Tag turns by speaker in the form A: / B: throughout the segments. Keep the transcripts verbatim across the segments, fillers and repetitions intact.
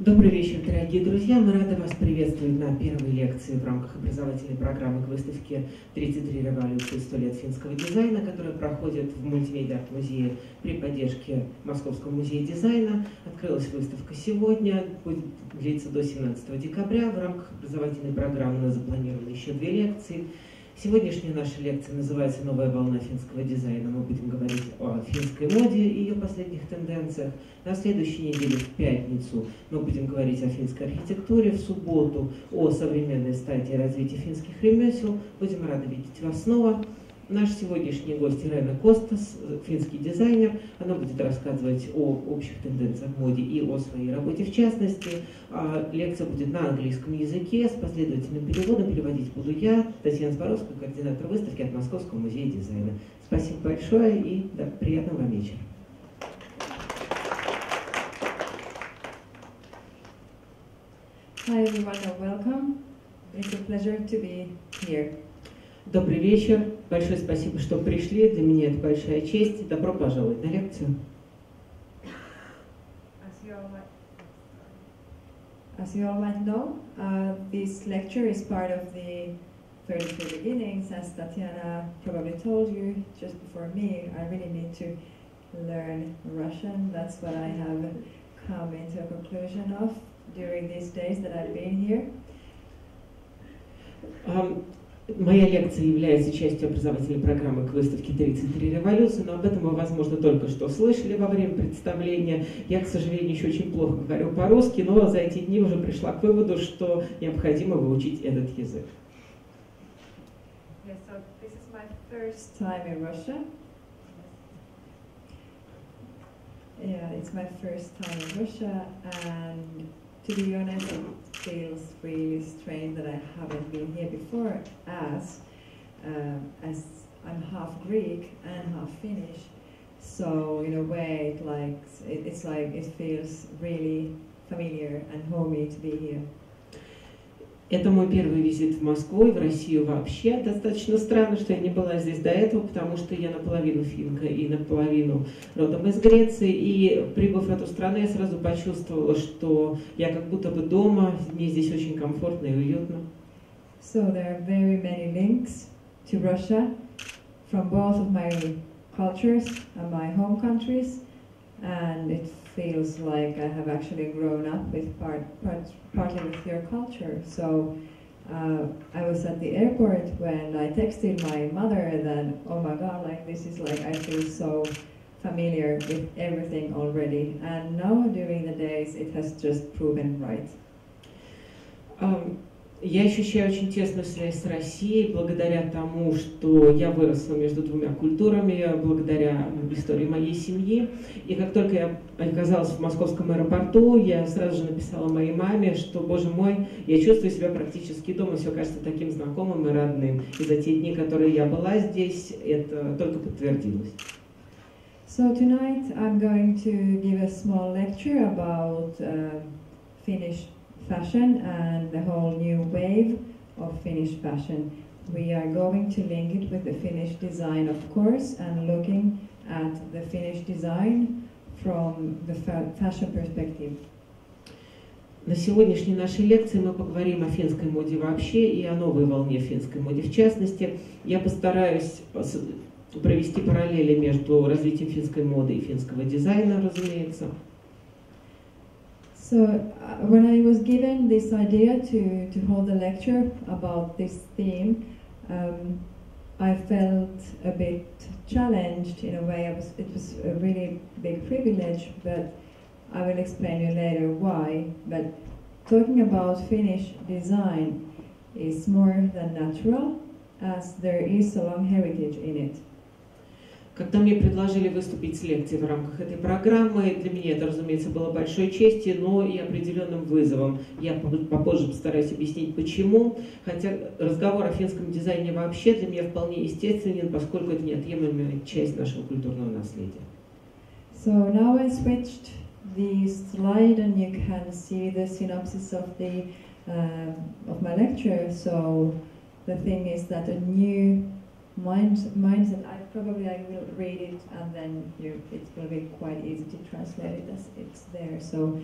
A: Добрый вечер, дорогие друзья! Мы рады вас приветствовать на первой лекции в рамках образовательной программы к выставке тридцать три революции сто лет финского дизайна, которая проходит в мультимедиа-музее при поддержке Московского музея дизайна. Открылась выставка сегодня, будет длиться до семнадцатого декабря. В рамках образовательной программы у нас запланированы еще две лекции. Сегодняшняя наша лекция называется «Новая волна финского дизайна». Мы будем говорить о финской моде и ее последних тенденциях. На следующей неделе, в пятницу, мы будем говорить о финской архитектуре. В субботу о современной стадии развития финских ремесел. Будем рады видеть вас снова. Наш сегодняшний гость Ирена Костас, финский дизайнер. Она будет рассказывать о общих тенденциях в моде и о своей работе в частности. Лекция будет на английском языке с последовательным переводом. Переводить буду я, Татьяна Зборовская, координатор выставки от Московского музея дизайна. Спасибо большое и да, приятного вам вечера.
B: Hi everyone and welcome. It's a pleasure to be here.
A: Добрый вечер. Большое спасибо, что пришли. Для меня это большая честь. Добро пожаловать на лекцию.
B: As you all might know, uh, this lecture is part of the thirty-three Beginnings. As Tatiana probably told you just before me, I really need to learn Russian. That's what I have come into a conclusion of during these days that I've been here.
A: Um, Моя лекция является частью образовательной программы к выставке тридцать три революции, но об этом вы, возможно, только что слышали во время представления. Я, к сожалению, еще очень плохо говорю по-русски, но за эти дни уже пришла к выводу, что необходимо выучить этот язык.
B: Yes, so this is my first time in Russia. Yeah, it's my first time in Russia, and to be honest, it feels really strange that I haven't been here before, as uh, as I'm half Greek and half Finnish. So in a way, it like it, it's like it feels really familiar and homey to be here.
A: Это мой первый визит в Москву и в Россию вообще. Достаточно странно, что я не была здесь до этого, потому что я наполовину финка и наполовину родом из Греции. И прибыв в эту страну, я сразу почувствовала, что я как будто бы дома, мне здесь очень комфортно и уютно.
B: So there are very many links to Russia from both of my cultures and my home countries, and it feels like I have actually grown up with part, part partly with your culture. So uh, I was at the airport when I texted my mother that, oh my God, like this is like I feel so familiar with everything already. And now during the days it has just proven right.
A: Um, Я ощущаю очень тесную связь с Россией благодаря тому, что я выросла между двумя культурами, благодаря истории моей семьи. И как только я оказалась в московском аэропорту, я сразу же написала моей маме, что, боже мой, я чувствую себя практически дома, все кажется таким знакомым и родным. И за те дни, которые я была здесь, это только подтвердилось.
B: So tonight I'm going to give a small lecture about uh, Finnish fashion and the whole new wave of Finnish fashion. We are going to link it with the Finnish design, of course, and looking at the Finnish design from the fa fashion perspective.
A: На сегодняшней нашей лекции мы поговорим о финской моде вообще и о новой волне финской моде в частности. Я постараюсь провести параллели между развитием финской моды и финского дизайна, разумеется.
B: So uh, when I was given this idea to, to hold a lecture about this theme, um, I felt a bit challenged in a way. I was, it was a really big privilege, but I will explain you later why. But talking about Finnish design is more than natural, as there is a long heritage in it.
A: Когда мне предложили выступить с лекцией в рамках этой программы, для меня это, разумеется, было большой честью, но и определенным вызовом. Я попозже постараюсь объяснить, почему. Хотя разговор о финском дизайне вообще для меня вполне естественен, поскольку это неотъемлемая часть нашего культурного наследия.
B: So now I switched the slide, and you can see the synopsis of the uh, of my lecture. So the thing is that a new Mind, mindset, I probably I will read it and then you, it will be quite easy to translate it as it's there. So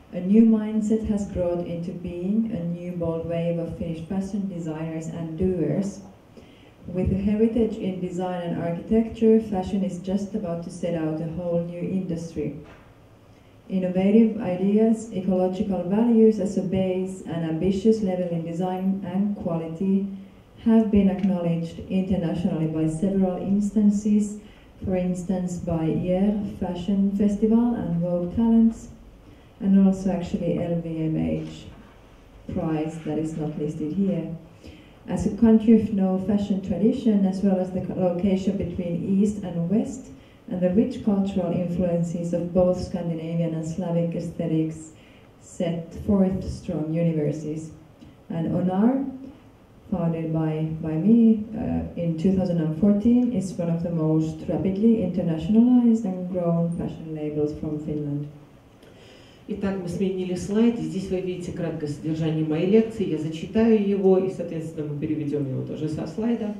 B: A new mindset has brought into being a new bold wave of Finnish fashion designers and doers. With a heritage in design and architecture, fashion is just about to set out a whole new industry. Innovative ideas, ecological values as a base, and ambitious level in design and quality have been acknowledged internationally by several instances, for instance by Year Fashion Festival and Vogue Talents, and also actually L V M H prize that is not listed here. As a country with no fashion tradition, as well as the location between East and West, and the rich cultural influences of both Scandinavian and Slavic aesthetics set forth strong universes. And Onar, founded by, by me uh, in two thousand fourteen, is one of the most rapidly internationalized and grown fashion labels from Finland.
A: Итак, мы сменили слайд, и здесь вы видите краткое содержание моей лекции, я зачитаю его, и, соответственно, мы переведем его тоже со слайда.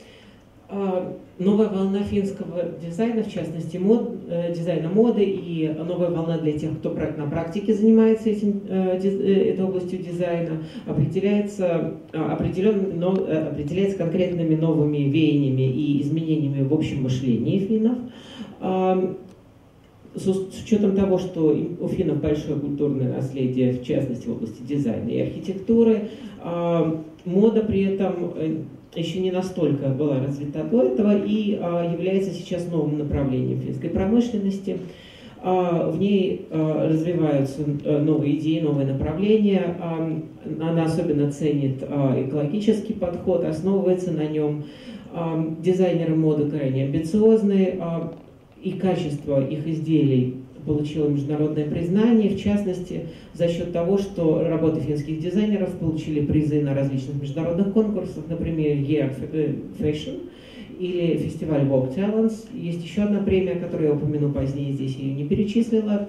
A: Новая волна финского дизайна, в частности мод, дизайна моды, и новая волна для тех, кто на практике занимается этим, этой областью дизайна, определяется, определенно, определяется конкретными новыми веяниями и изменениями в общем мышлении финнов. С учетом того, что у финнов большое культурное наследие, в частности в области дизайна и архитектуры, мода при этом еще не настолько была развита до этого и является сейчас новым направлением финской промышленности. В ней развиваются новые идеи, новые направления. Она особенно ценит экологический подход, основывается на нем. Дизайнеры моды крайне амбициозны, и качество их изделий получило международное признание, в частности, за счет того, что работы финских дизайнеров получили призы на различных международных конкурсах, например, Year Fashion или фестиваль Vogue Talents. Есть еще одна премия, которую я упомяну позднее, здесь я ее не перечислила.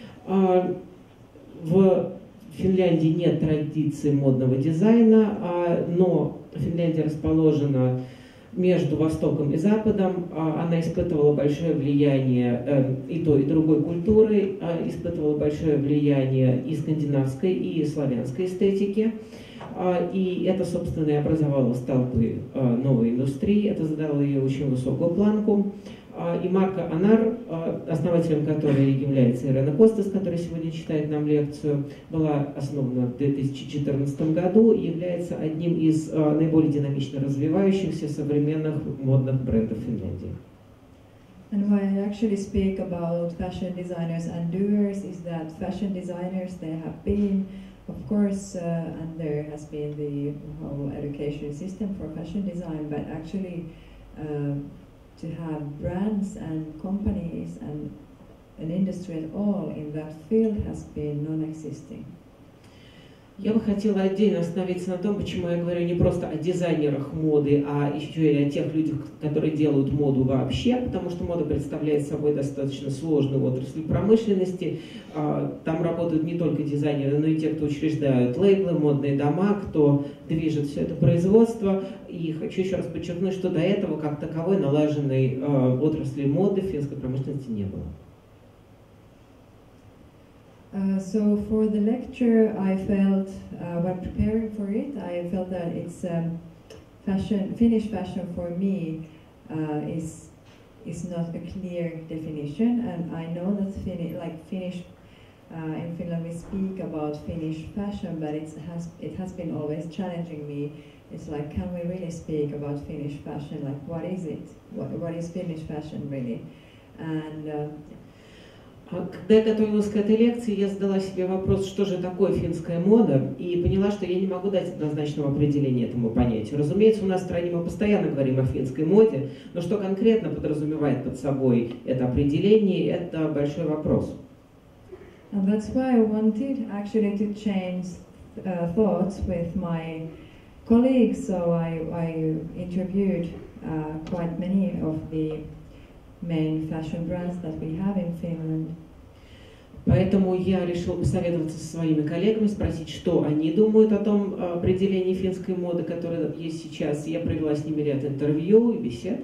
A: В Финляндии нет традиции модного дизайна, но Финляндия расположена между Востоком и Западом. Она испытывала большое влияние и той, и другой культуры, испытывала большое влияние и скандинавской, и славянской эстетики. И это, собственно, и образовало столпы новой индустрии, это задало ее очень высокую планку. И Марко Онар, основателем которой является Ирена Костас, которая сегодня читает нам лекцию, была основана в две тысячи четырнадцатом году и является одним из наиболее динамично развивающихся современных модных брендов Финляндии.
B: And why I actually speak about fashion designers and doers is that fashion designers, they have been, of course, uh, and there has been the whole education system for fashion design, but actually uh, to have brands and companies and an industry at all in that field has been non-existing.
A: Я бы хотела отдельно остановиться на том, почему я говорю не просто о дизайнерах моды, а еще и о тех людях, которые делают моду вообще, потому что мода представляет собой достаточно сложную отрасль промышленности. Там работают не только дизайнеры, но и те, кто учреждают лейблы, модные дома, кто движет все это производство. И хочу еще раз подчеркнуть, что до этого как таковой налаженной отрасли моды в финской промышленности не было.
B: Uh, so for the lecture, I felt, uh, when preparing for it, I felt that it's um, fashion, Finnish fashion for me uh, is is not a clear definition, and I know that Finnish, like Finnish, uh, in Finland we speak about Finnish fashion, but it has it has been always challenging me. It's like, can we really speak about Finnish fashion? Like, what is it? What what is Finnish fashion really? And uh,
A: Когда я готовилась к этой лекции, я задала себе вопрос, что же такое финская мода, и поняла, что я не могу дать однозначного определения этому понятию. Разумеется, у нас в стране мы постоянно говорим о финской моде, но что конкретно подразумевает под собой это определение, это большой вопрос.
B: And that's why I wanted actually to change uh, thoughts with my colleagues, so I, I interviewed uh, quite many of the main fashion brands that we have in Finland.
A: Поэтому я решила посоветоваться со своими коллегами, спросить, что они думают о том определении финской моды, которое есть сейчас. Я провела с ними ряд интервью и бесед.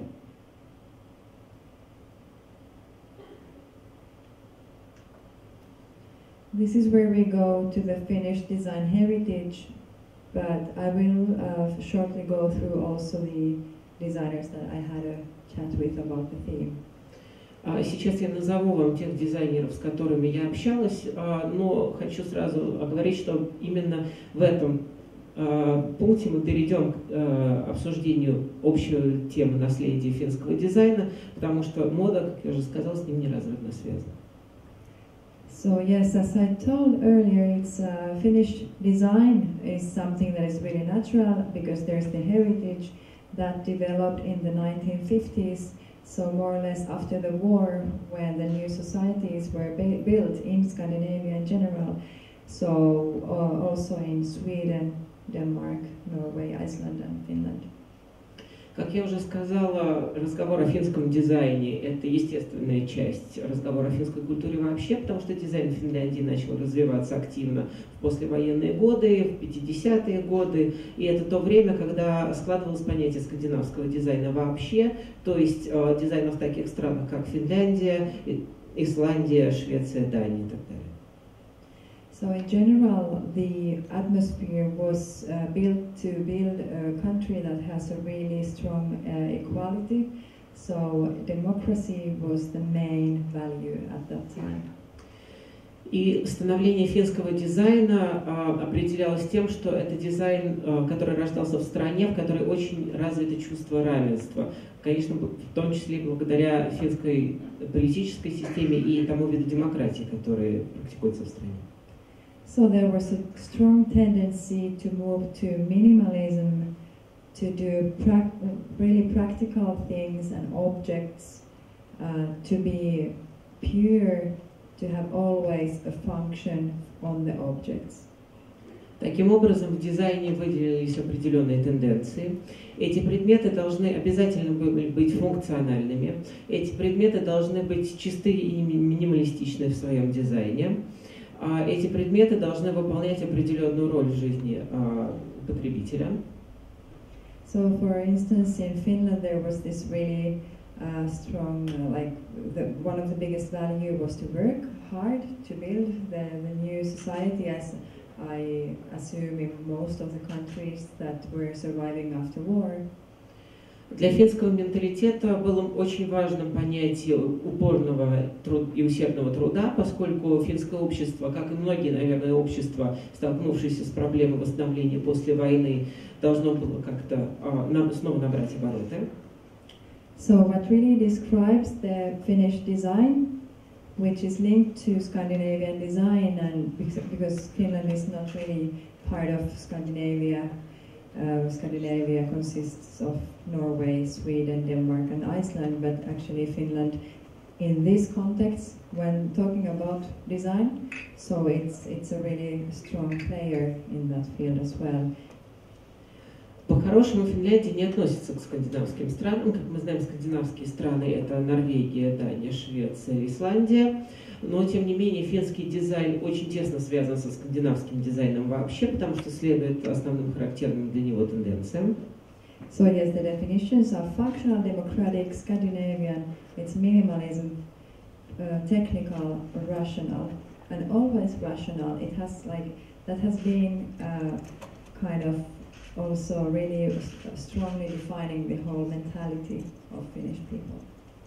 B: this is where we go to the Finnish design heritage, but I will uh, shortly go through also the designers that I had a chat with about the theme.
A: Сейчас я назову вам тех дизайнеров, с которыми я общалась, но хочу сразу оговорить, что именно в этом пункте мы перейдем к обсуждению общей темы наследия финского дизайна, потому что мода, как я уже сказала, с ним неразрывно связана.
B: So yes, as I told earlier, it's uh, Finnish design is something that is really natural because there's the heritage that developed in the nineteen fifties. So more or less after the war, when the new societies were built in Scandinavia in general, so uh, also in Sweden, Denmark, Norway, Iceland and Finland.
A: Как я уже сказала, разговор о финском дизайне – это естественная часть разговора о финской культуре вообще, потому что дизайн в Финляндии начал развиваться активно в послевоенные годы, в пятидесятые годы, и это то время, когда складывалось понятие скандинавского дизайна вообще, то есть э, дизайна в таких странах, как Финляндия, Исландия, Швеция, Дания и так далее.
B: So in general, the atmosphere was uh, built to build a country that has a really strong uh, equality. So democracy was the main value at that time.
A: И становление финского дизайна а, определялось тем, что это дизайн, а, который рождался в стране, в которой очень развито чувство равенства. Конечно, в том числе благодаря финской политической системе и тому виду демократии, который практикуется в стране.
B: So there was a strong tendency to move to minimalism, to do pra really practical things and objects, uh, to be pure, to have always a function on the objects.
A: Таким образом, в дизайне выделились определенные тенденции. Эти предметы должны обязательно быть функциональными. Эти предметы должны быть чистые и минималистичны в своем дизайне. Эти предметы должны выполнять определенную роль в жизни потребителя.
B: So, for instance, in Finland there was this really uh, strong, uh, like, the, one of the biggest value was to work hard to build the, the new society, as I assume in most of the countries that were surviving after war.
A: Для финского менталитета было очень важным понятие упорного и усердного труда, поскольку финское общество, как и многие, наверное, общества, столкнувшиеся с проблемой восстановления после войны, должно было как-то снова набрать обороты.
B: So what really describes the Finnish design, which is linked to Scandinavian design, and because Finland is not really part of Scandinavia. Uh, Scandinavia consists of Norway, Sweden, Denmark and Iceland, but actually Finland in this context, when talking about design, so it's, it's a really strong player in that field as well.
A: По-хорошему, Финляндия не относится к скандинавским странам. Как мы знаем, скандинавские страны – это Норвегия, Дания, Швеция, Исландия. Но, тем не менее, финский дизайн очень тесно связан со скандинавским дизайном вообще, потому что следует основным характерным для него тенденциям.
B: So yes, the definitions are functional, democratic, Scandinavian, it's minimalism, uh, technical, rational, and always rational. It has like, that has been uh, kind of also really strongly defining the whole mentality of Finnish people.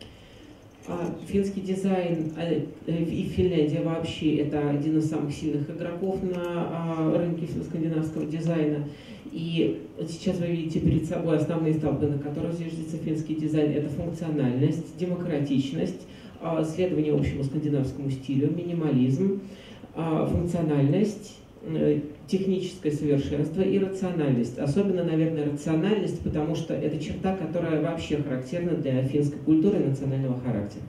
A: Финский дизайн и Финляндия вообще это один из самых сильных игроков на рынке скандинавского дизайна. И сейчас вы видите перед собой основные столпы, на которых зиждется финский дизайн. Это функциональность, демократичность, следование общему скандинавскому стилю, минимализм, функциональность, техническое совершенство и рациональность. Особенно, наверное, рациональность, потому что это черта, которая вообще характерна для финской культуры и национального характера.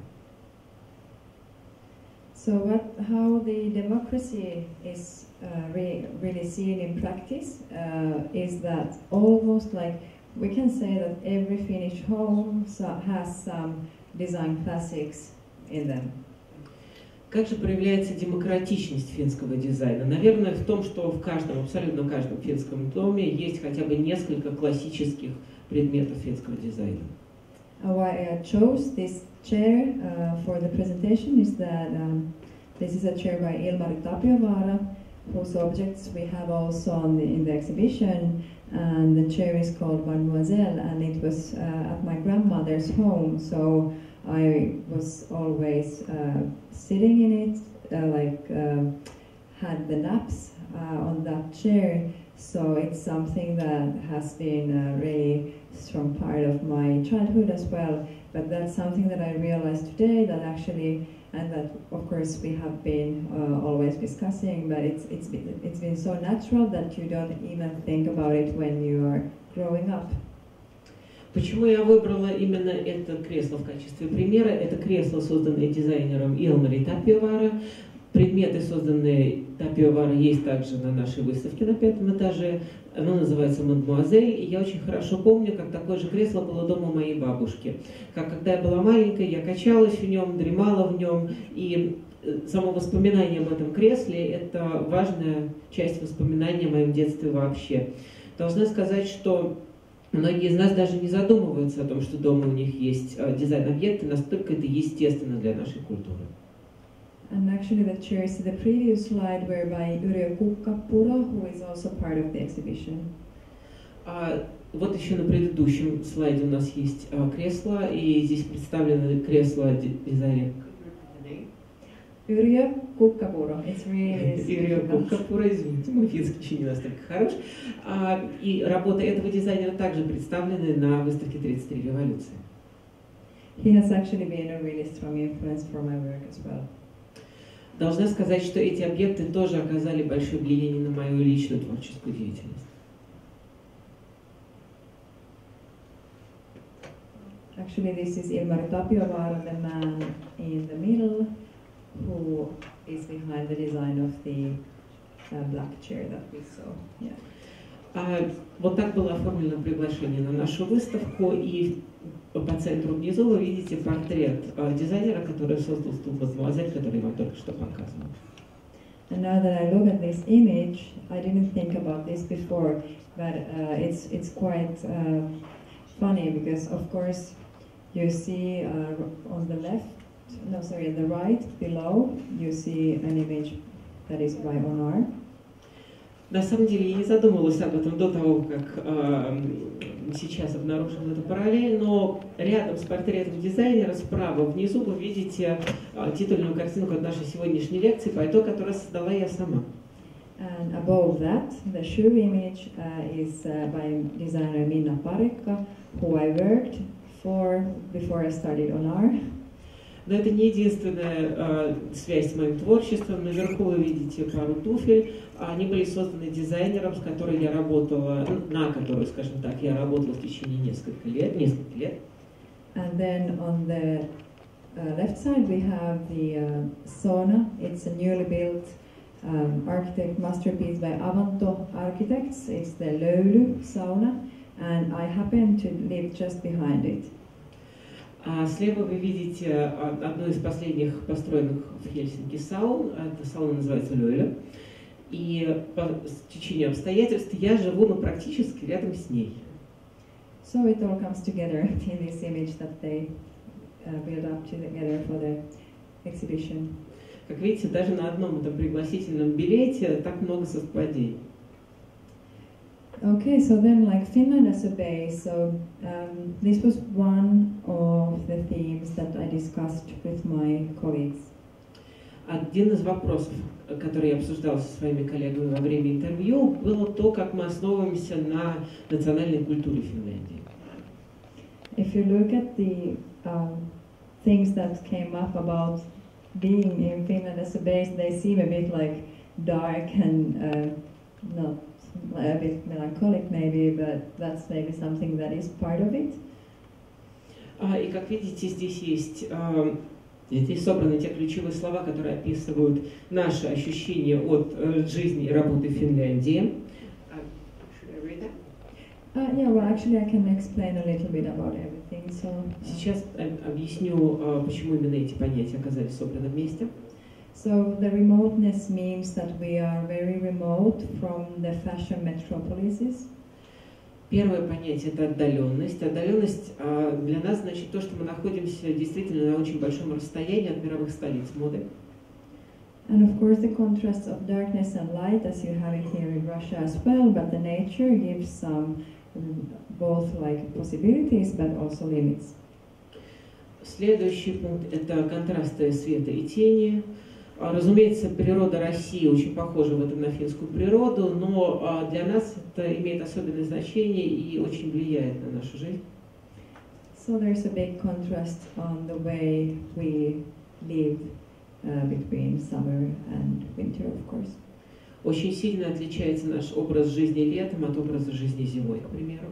B: So what, how the democracy is uh, re really seen in practice uh, is that almost like we can say that every Finnish home so has some design classics in them.
A: Как же проявляется демократичность финского дизайна? Наверное, в том, что в каждом, абсолютно каждом финском доме есть хотя бы несколько классических предметов финского дизайна.
B: Why I chose this chair uh, for the presentation is that um, This is a chair by Ilmari Tapiovaara, whose objects we have also on the, in the exhibition. And the chair is called Mademoiselle, and it was uh, at my grandmother's home, so I was always uh, sitting in it, uh, like uh, had the naps uh, on that chair. So it's something that has been a really strong part of my childhood as well. But that's something that I realized today that actually, and that of course we have been uh, always discussing, but it's it's been, it's been so natural that you don't even think about it when you are growing up.
A: Почему я выбрала именно это кресло в качестве примера? Это кресло, созданное дизайнером Илмари Тапиоваара. Предметы, созданные Тапиоваара, есть также на нашей выставке на пятом этаже. Оно называется «Мадемуазель». И я очень хорошо помню, как такое же кресло было дома у моей бабушки. Как когда я была маленькой, я качалась в нем, дремала в нем. И само воспоминание об этом кресле – это важная часть воспоминания о моем детстве вообще. Должна сказать, что многие из нас даже не задумываются о том, что дома у них есть дизайн-объекты, настолько это естественно для нашей культуры.
B: And actually the chairs to the previous slide were by Yrjö Kukkapuro, who is also part of the exhibition.
A: А вот еще на предыдущем слайде у нас есть а, кресла, и здесь представлены кресла дизайнера.
B: Yrjö Kukkapuro. It's really
A: Yrjö Kukkapuro, извините, мой финский еще не настолько хорош. А, и работы этого дизайнера также представлены на выставке тридцать три революции.
B: He has actually been a really strong influence for my work as well.
A: Должна сказать, что эти объекты тоже оказали большое влияние на мою личную творческую деятельность.
B: Actually, this is Ilmari Tapiovaara, the man in the middle, who is behind the design of the uh, black chair that we saw. Yeah.
A: А, вот так было оформлено приглашение на нашу выставку, и по центру внизу вы видите портрет а, дизайнера, который создал стул «Мадемуазель», который я вам только что показывал.
B: And now that I look at this image, I didn't think about this before, but uh, it's it's quite uh, funny because of course you see uh, on the left, no sorry, on the right below, you see an image that is by Onar.
A: На самом деле я не задумывалась об этом до того, как э, сейчас обнаружила эту параллель, но рядом с портретом дизайнера справа внизу вы видите э, титульную картинку от нашей сегодняшней лекции, пальто, которое создала я сама.
B: And above that, the shoe image uh, is uh, by designer Minna Parikka, who I worked for before I studied Onar.
A: Но это не единственная э, связь с моим творчеством. Наверху вы видите пару туфель. Они были созданы дизайнером, с которой я работала, на которую, скажем так, я работала в течение нескольких лет. Несколько лет.
B: And then on the uh, left side we have the uh, sauna. It's a newly built um, architect masterpiece by Avanto Architects. It's the Löyly sauna, and I happen to live just behind it.
A: А слева вы видите одну из последних построенных в Хельсинки саун. Эта сауна называется Лöyly. И по течению обстоятельств я живу, ну, практически рядом с ней.
B: So it all comes together in this image that they uh, build up together for the exhibition.
A: Как видите, даже на одном этом пригласительном билете так много совпадений.
B: Okay, so then like Finland as a base, so um, this was one of the themes that I discussed with my colleagues.
A: Один из вопросов, который я обсуждала со своими коллегами во время интервью, было то, как мы основываемся на национальной культуре Финляндии.
B: If you look at the um, things that came up about being in Finland as a base, they seem a bit like dark and uh, not a bit melancholic maybe, but that's maybe something that is part of it.
A: А, и как видите, здесь есть а, здесь собраны те ключевые слова, которые описывают наши ощущения от uh, жизни и работы в Финляндии.
B: Uh, yeah, well, actually, I can explain a little bit about everything. So uh,
A: сейчас объясню, uh, почему именно эти понятия оказались собраны вместе.
B: So the remoteness means that we are very remote from the fashion metropolises.
A: Первое понятие – это отдаленность. Отдаленность а, для нас значит то, что мы находимся действительно на очень большом расстоянии от мировых столиц моды.
B: And of course the contrast of darkness and light, as you have it here in Russia as well, but the nature gives some um, both like possibilities but also limits.
A: Следующий пункт – это контрасты света и тени. Разумеется, природа России очень похожа в этом на финскую природу, но для нас это имеет особенное значение и очень влияет на нашу жизнь.
B: So there's a big contrast on the way we live uh, between summer and winter, of course.
A: Очень сильно отличается наш образ жизни летом от образа жизни зимой, к примеру.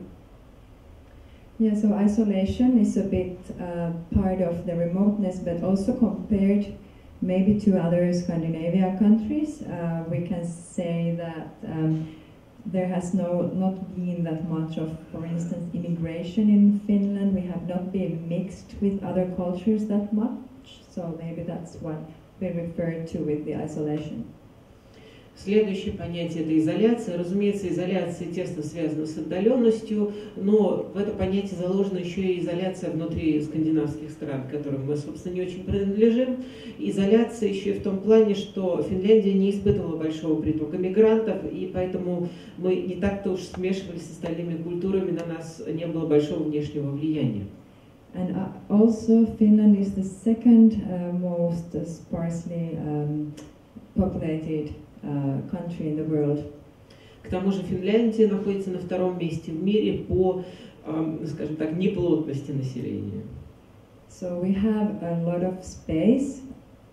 B: Yeah, so isolation is a bit uh, part of the remoteness, but also compared maybe to other Scandinavian countries, uh, we can say that um, there has no not been that much of, for instance, immigration in Finland. We have not been mixed with other cultures that much, so maybe that's what we refer to with the isolation.
A: Следующее понятие – это изоляция. Разумеется, изоляция тесно связана с отдаленностью, но в это понятие заложена еще и изоляция внутри скандинавских стран, к которым мы, собственно, не очень принадлежим. Изоляция еще и в том плане, что Финляндия не испытывала большого притока мигрантов, и поэтому мы не так-то уж смешивались с остальными культурами, на нас не было большого внешнего влияния.
B: And uh, also Finland is the second uh, most uh, sparsely um, populated Uh, country in the world.
A: К тому же Финляндия находится на втором месте в мире по, um, скажем так, неплотности населения.
B: So we have a lot of space,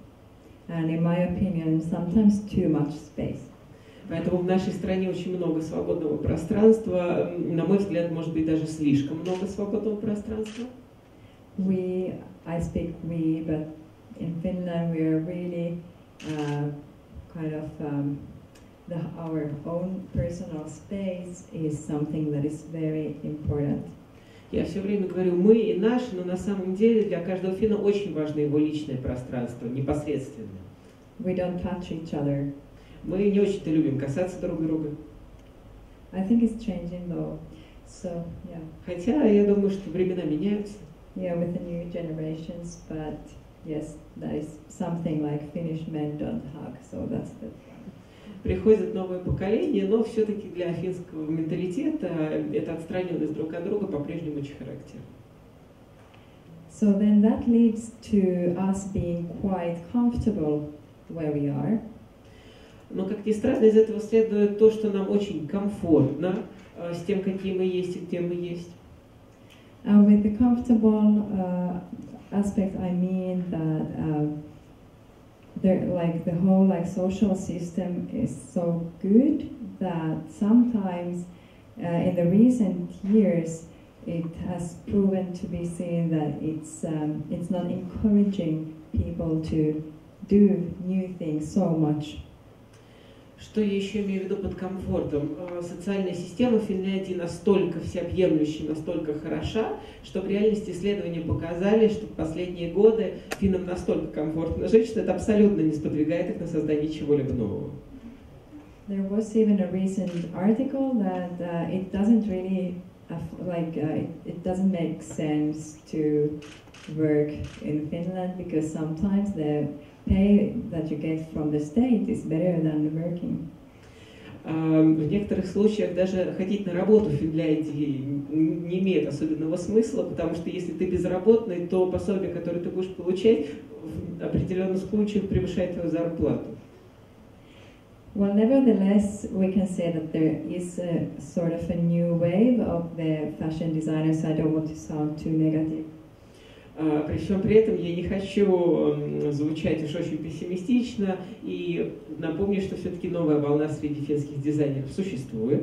B: and in my opinion, sometimes too much space.
A: Поэтому в нашей стране очень много свободного пространства. На мой взгляд, может быть, даже слишком много свободного пространства.
B: We, I speak we, but in Finland we are really uh, kind of um, the, our own personal space is something that is very important.
A: Я все время говорю мы и наши, но на самом деле для каждого финна очень важно его личное пространство, непосредственно.
B: We don't touch each other.
A: Мы не очень-то любим касаться друг друга.
B: I think it's changing though, so yeah.
A: Хотя я думаю, что времена меняются.
B: Yeah, with the new generations, but yes, that is something like Finnish men don't hug, so that's the...
A: Приходит новое поколение, но все-таки для финского менталитета эта отстраненность друг от друга по-прежнему очень характерна.
B: So then that leads to us being quite comfortable where we are.
A: Но, как ни странно, из этого следует то, что нам очень комфортно с тем, какие мы есть и где мы есть.
B: And with the comfortable uh, aspect, I mean that uh, there, like the whole like social system is so good that sometimes uh, in the recent years it has proven to be seen that it's um, it's not encouraging people to do new things so much.
A: Что я еще имею в виду под комфортом? Социальная система Финляндии настолько всеобъемлющая, настолько хороша, что в реальности исследования показали, что в последние годы финнам настолько комфортно жить, что это абсолютно не сподвигает их на создание чего-либо нового.
B: There was even a recent article that uh, it doesn't really uh, like uh, it, it doesn't make sense to work in Finland because sometimes the pay that you get from the state is better than working.
A: В некоторых случаях даже ходить на работу в Финляндии не имеет особенного смысла, потому что если ты безработный, то пособие, которое ты будешь получать, в определенных случаях превышает твою зарплату.
B: Well, nevertheless, we can say that there is a sort of a new wave of the fashion designers. I don't want to sound too negative.
A: При всем при этом я не хочу звучать уж очень пессимистично и напомню, что все-таки новая волна среди финских дизайнеров существует.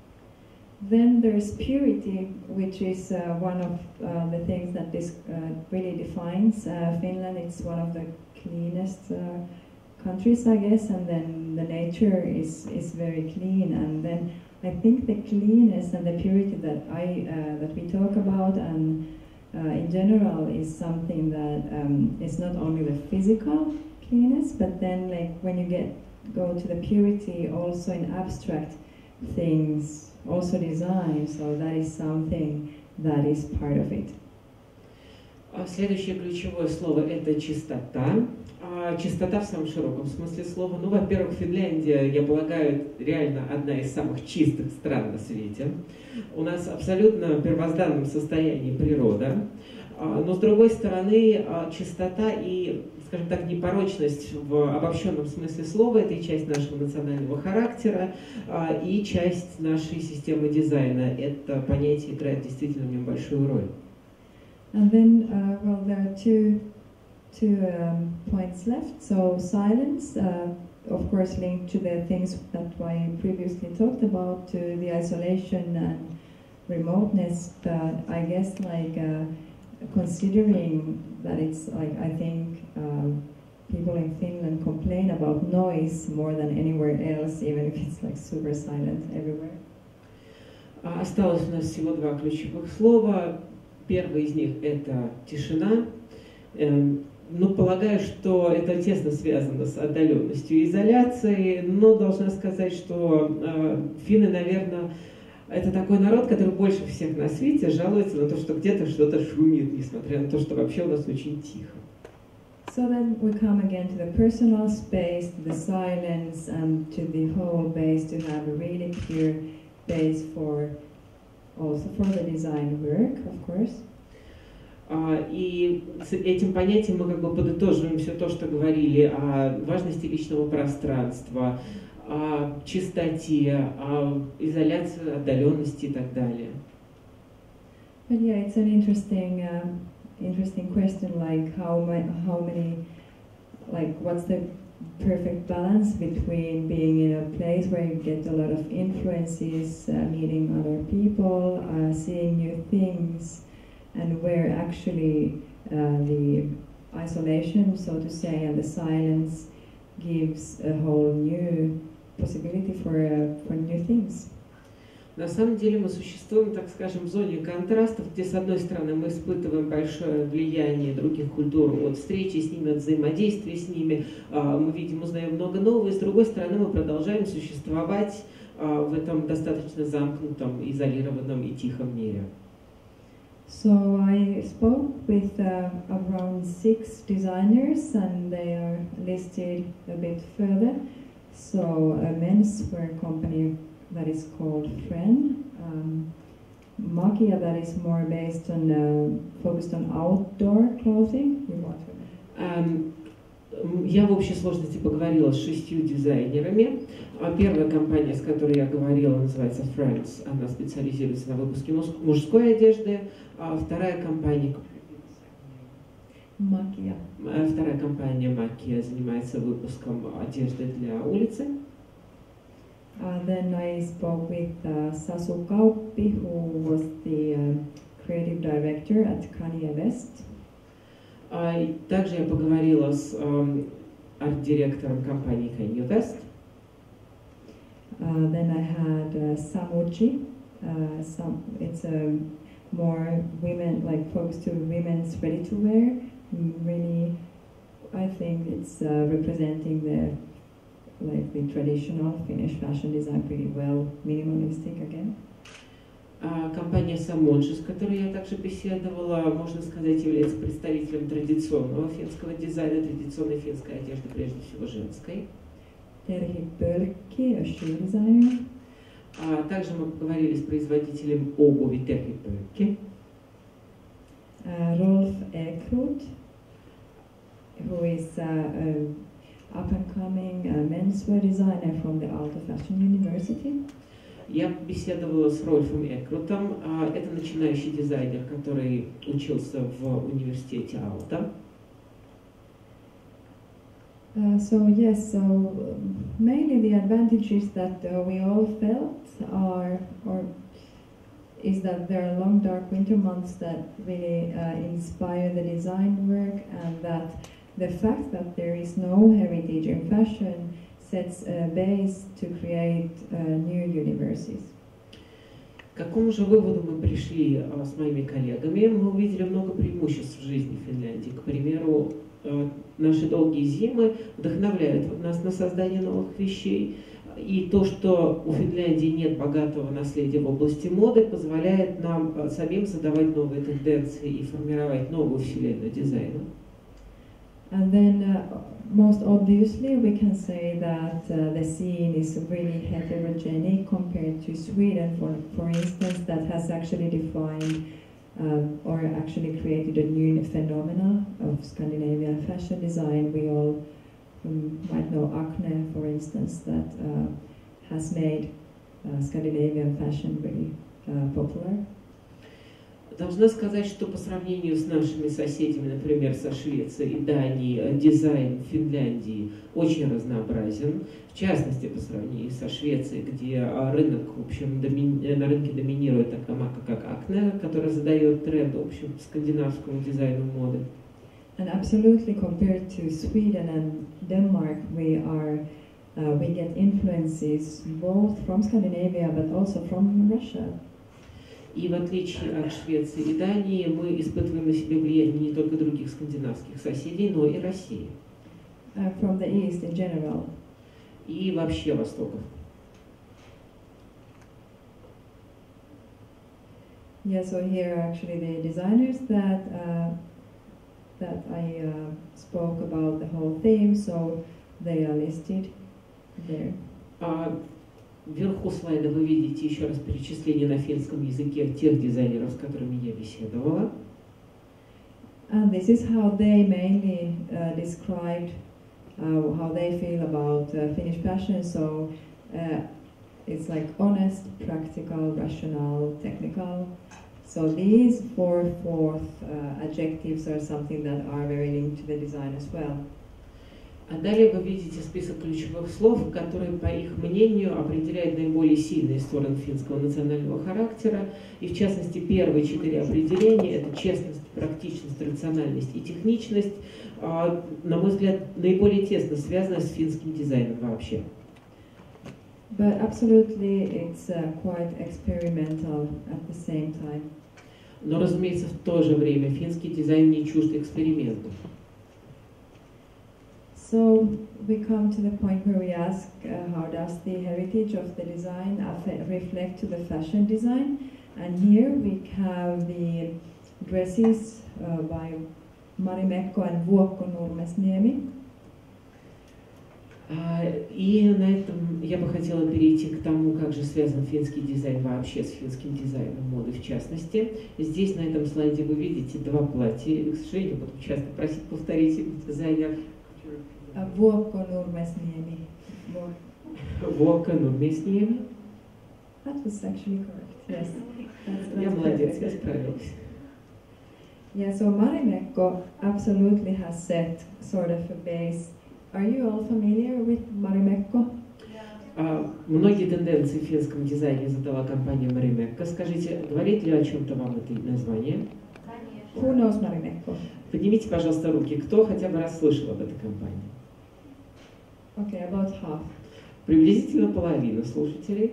B: Then there's purity, which is uh, one of uh, the things that this uh, really defines uh, Finland. It's one of the cleanest uh, countries, I guess, and then the nature is is very clean. And then I think the cleanness and the purity that I uh, that we talk about and Uh, in general is something that um, is not only the physical cleanness, but then like when you get go to the purity also in abstract things, also design, so that is something that is part of it.
A: Следующее ключевое слово – это чистота. Чистота в самом широком смысле слова. Ну, во-первых, Финляндия, я полагаю, реально одна из самых чистых стран на свете. У нас абсолютно в первозданном состоянии природа. Но, с другой стороны, чистота и, скажем так, непорочность в обобщенном смысле слова – это и часть нашего национального характера, и часть нашей системы дизайна. Это понятие играет действительно в нем большую роль.
B: And then, uh, well, there are two, two um, points left. So silence, uh, of course, linked to the things that I previously talked about, to the isolation and remoteness. But I guess, like, uh, considering that it's like, I think um, people in Finland complain about noise more than anywhere else, even if it's like super silent everywhere.
A: Осталось у нас всего два ключевых слова. Первый из них – это тишина. Ну, полагаю, что это тесно связано с отдаленностью и изоляцией, но должна сказать, что финны, наверное, это такой народ, который больше всех на свете жалуется на то, что где-то что-то шумит, несмотря на то, что вообще у нас очень тихо.
B: So then we come again to the personal space, to the silence, and to the whole base, to have a really clear base for also for the design work, of course.
A: И с этим понятием мы как бы подытоживаем все то, что говорили о важности личного пространства, о чистоте, о изоляции, отдаленности и так далее.
B: But yeah, it's an interesting, uh, interesting question. Like how my, how many, like what's the perfect balance between being in a place where you get a lot of influences, uh, meeting other people, uh, seeing new things, and where actually uh, the isolation, so to say, and the silence gives a whole new possibility for uh, for new things.
A: На самом деле мы существуем, так скажем, в зоне контрастов, где, с одной стороны, мы испытываем большое влияние других культур от встречи с ними, от взаимодействия с ними, мы видим, узнаем много нового, и, с другой стороны, мы продолжаем существовать в этом достаточно замкнутом, изолированном и тихом мире.
B: So I spoke with uh, around six designers, and they are listed a bit further. So a menswear company that is called Fren, um, Makia that is more based on, uh, focused on outdoor clothing.
A: Um, я в общей сложности поговорила с шестью дизайнерами. Первая компания, с которой я говорила, называется Friends. Она специализируется на выпуске мужской одежды. А вторая компания
B: Makia.
A: Вторая компания Makia занимается выпуском одежды для улицы.
B: Uh, then I spoke with uh, Sasu Kauppi, who was the uh, creative director at Kanye West.
A: Uh, также я поговорила с um, арт-директором компании Kanye West.
B: Uh, then I had uh, Samuchi. Uh, some, it's a more women, like focused to women's ready-to-wear. Really, I think it's uh, representing the like the traditional Finnish fashion design pretty well, minimalistic again.
A: Uh, компания Samuchi, с которой я также беседовала, можно сказать, является представителем традиционного финского дизайна, традиционной финской одежды, прежде всего женской.
B: Terhi Pölkki, a shoe designer.
A: Uh, также мы поговорили с производителем обуви Terhi Pölkki.
B: Uh, Rolf Ekrot, who is uh, a up-and-coming uh, menswear designer from the Aalto Fashion University.
A: Я беседовала с Рольфом Экрутом. Это начинающий дизайнер, который учился в университете Aalto.
B: Uh, so yes, so mainly the advantages that uh, we all felt are, or is that there are long dark winter months that really uh, inspire the design work, and that the fact that there is no heritage in fashion sets a base to create uh, new universes.
A: К какому же выводу мы пришли а, с моими коллегами? Мы увидели много преимуществ в жизни Финляндии. К примеру, а, наши долгие зимы вдохновляют нас на создание новых вещей. И то, что у Финляндии нет богатого наследия в области моды, позволяет нам самим задавать новые тенденции и формировать новую вселенную дизайна.
B: And then, uh, most obviously, we can say that uh, the scene is really heterogeneous compared to Sweden, for, for instance, that has actually defined um, or actually created a new phenomena of Scandinavian fashion design. We all um, might know Acne, for instance, that uh, has made uh, Scandinavian fashion really uh, popular.
A: Должна сказать, что по сравнению с нашими соседями, например, со Швецией и Данией, дизайн в Финляндии очень разнообразен. В частности, по сравнению со Швецией, где рынок, в общем, доми... на рынке доминирует такая марка, как Acne, которая задает тренд, в общем, скандинавскому дизайну моды.
B: And absolutely, compared to Sweden and Denmark, we are uh, we get influences both from Scandinavia but also from Russia.
A: И в отличие от Швеции и Дании, мы испытываем на себе влияние не только других скандинавских соседей, но и России.
B: Uh, from the East in general.
A: И вообще Востока.
B: Yeah, so here are actually the designers that uh, that I uh, spoke about the whole theme, so they are listed there.
A: Uh, Вверху слайда вы видите еще раз перечисление на финском языке тех дизайнеров, с которыми я беседовала.
B: And this is how they mainly uh, described uh, how they feel about uh, Finnish fashion. So uh, it's like honest, practical, rational, technical. So these four fourth uh, adjectives are something that are very linked to the design as well.
A: А далее вы видите список ключевых слов, которые, по их мнению, определяют наиболее сильные стороны финского национального характера. И, в частности, первые четыре определения – это честность, практичность, рациональность и техничность. На мой взгляд, наиболее тесно связаны с финским дизайном вообще.
B: But absolutely, it's uh, quite experimental at the same time.
A: Но, разумеется, в то же время финский дизайн не чужд экспериментов.
B: So we come to the point where we ask uh, how does the heritage of the design reflect to the fashion design, and here we have the dresses uh, by Marimekko and Vuokko Nurmesniemi.
A: И на этом я бы хотела перейти к тому, как же связан финский дизайн вообще с финским дизайном моды в частности. Здесь на этом слайде вы видите два платья. К сожалению, буду часто просить повторить дизайнер.
B: Vuokko Nurmesniemi.
A: Vuokko Nurmesniemi.
B: That was actually correct. Yes. That's, that's
A: я молодец, я справилась.
B: Yeah, so Marimekko absolutely has set sort of a base. Are you all familiar with Marimekko?
A: Uh, многие тенденции в финском дизайне задала компания Marimekko. Скажите, говорит ли о чем-то вам это название?
B: Who knows Marimekko?
A: Поднимите, пожалуйста, руки, кто хотя бы раз слышал об этой компании.
B: Okay, about half.
A: Приблизительно половина слушателей.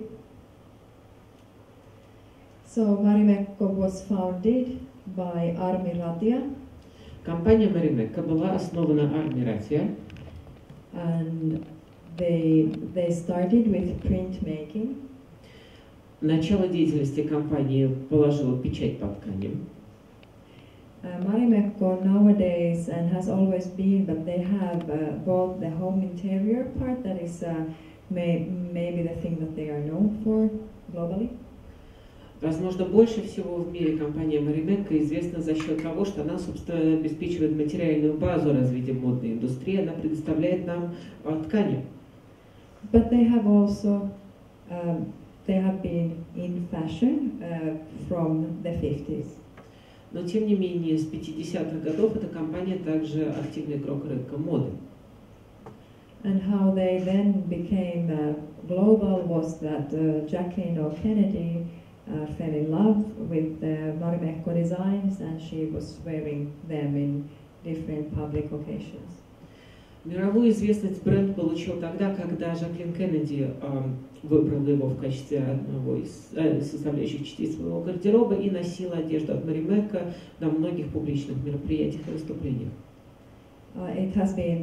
B: So Marimekko was founded by Armi Ratia.
A: Компания Marimekko была основана Armi Ratia.
B: And they they started with printmaking.
A: Начало деятельности компании положило печать по тканям.
B: Uh, Marimekko nowadays and has always been, but they have uh, both the home interior part that is uh, may, maybe the thing that they are known for globally.
A: Возможно, больше всего в мире компания Marimekko известна за счет того, что она, собственно, обеспечивает материальную базу развития модной индустрии, она предоставляет нам uh, ткани.
B: But they have also um, they have been in fashion uh, from the fifties.
A: Но, тем не менее, с пятидесятых годов эта компания также активный игрок рынка моды.
B: And how they then became uh, global was that uh, Jacqueline O'Kennedy uh, fell in love with the Marimekko designs, and she was wearing them in different public occasions.
A: Мировую известность бренд получил тогда, когда Жаклин Кеннеди э, выбрала его в качестве одного из э, составляющих частей своего гардероба и носила одежду от Marimekko на многих публичных мероприятиях и выступлениях.
B: Uh, it has been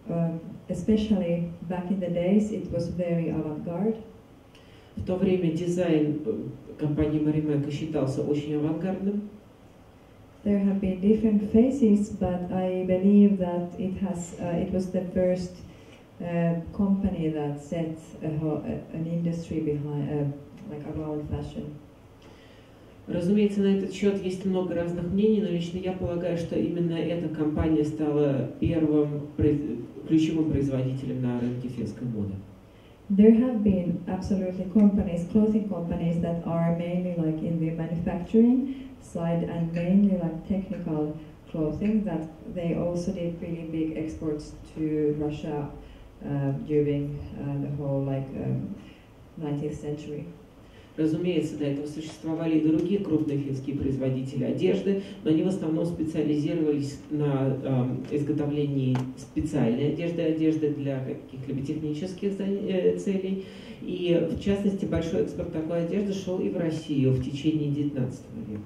B: uh, especially back in the days, it was very avant-garde.
A: В то время дизайн компании Marimekko считался очень авангардным.
B: There have been different phases, but I believe that it has uh, it was the first uh, company that set a, an industry behind uh, like around fashion.
A: Разумеется, на этот счет есть много разных мнений, но лично я полагаю, что именно эта компания стала первым ключевым производителем на рынке финской моды.
B: There have been absolutely companies, clothing companies that are mainly like in the manufacturing side and mainly like technical clothing, that they also did really big exports to Russia uh, during uh, the whole like um, nineteenth century.
A: Разумеется, до этого существовали и другие крупные финские производители одежды, но они в основном специализировались на э, изготовлении специальной одежды, одежды для каких-либо технических целей. И, в частности, большой экспорт такой одежды шел и в Россию в течение девятнадцатого века.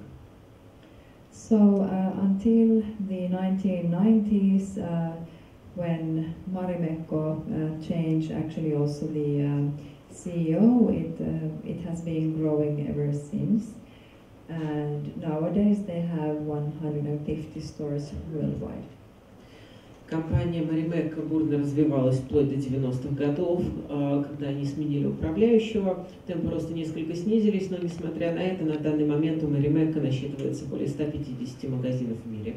B: So uh, until the nineteen nineties, uh, when Marimekko uh, changed actually also the um, C E O, it, uh, it has been growing ever since, and nowadays they have one hundred fifty stores worldwide.
A: Компания Marimekko бурно развивалась вплоть до девяностых годов, когда они сменили управляющего. Темпы роста несколько снизились, но несмотря на это, на данный момент у Marimekko насчитывается более ста пятидесяти магазинов в мире.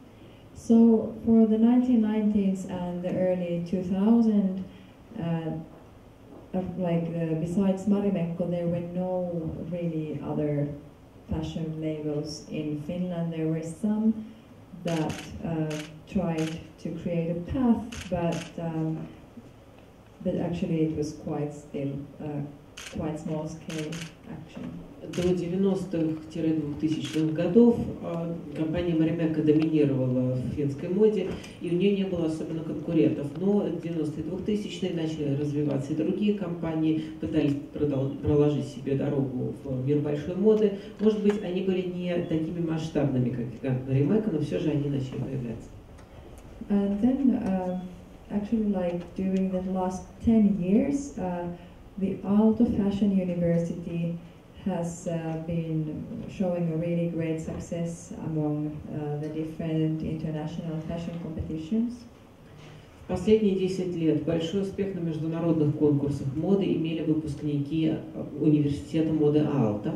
B: So for the nineteen nineties and the early two thousands, uh, Uh, like uh, besides Marimekko, there were no really other fashion labels in Finland. There were some that uh, tried to create a path, but um, but actually it was quite still uh, quite small scale action.
A: До девяностых-двухтысячных годов компания Marimekko доминировала в финской моде, и у нее не было особенно конкурентов. Но в девяностые двухтысячные начали развиваться и другие компании, пытались проложить себе дорогу в мир большой моды. Может быть, они были не такими масштабными, как гигант Marimekko, но все же они начали появляться.
B: And then, uh, actually, like during the last ten years, uh, the Aalto Fashion University has uh, been showing a really great success among uh, the different international fashion competitions.
A: Последние десять лет большой успех на международных конкурсах моды имели выпускники университета моды Aalto.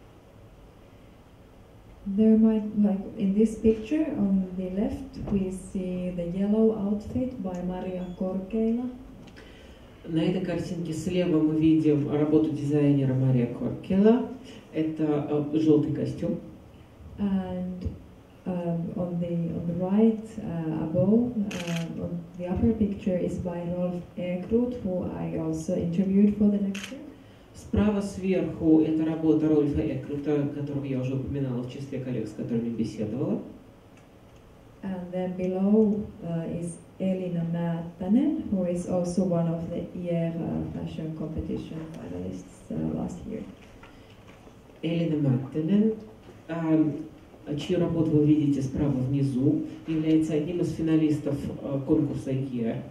B: There might, like in this picture on the left, we see the yellow outfit by Maria Korkeila.
A: На этой картинке слева мы видим работу дизайнера Мария Коркела. Это uh, желтый костюм.
B: And um, on the on the right uh, above, uh, on the upper picture is by Rolf Ekrut, who I also interviewed for the lecture.
A: Справа сверху это работа Рольфа Экрута, которого я уже упоминала в числе коллег, с которыми беседовала.
B: And then below uh, is Elina Määttänen, who is also one of the I E R A fashion competition finalists uh, last year.
A: Элина Мäättänen, uh, чью работу вы видите справа внизу, является одним из финалистов uh, конкурса I E R.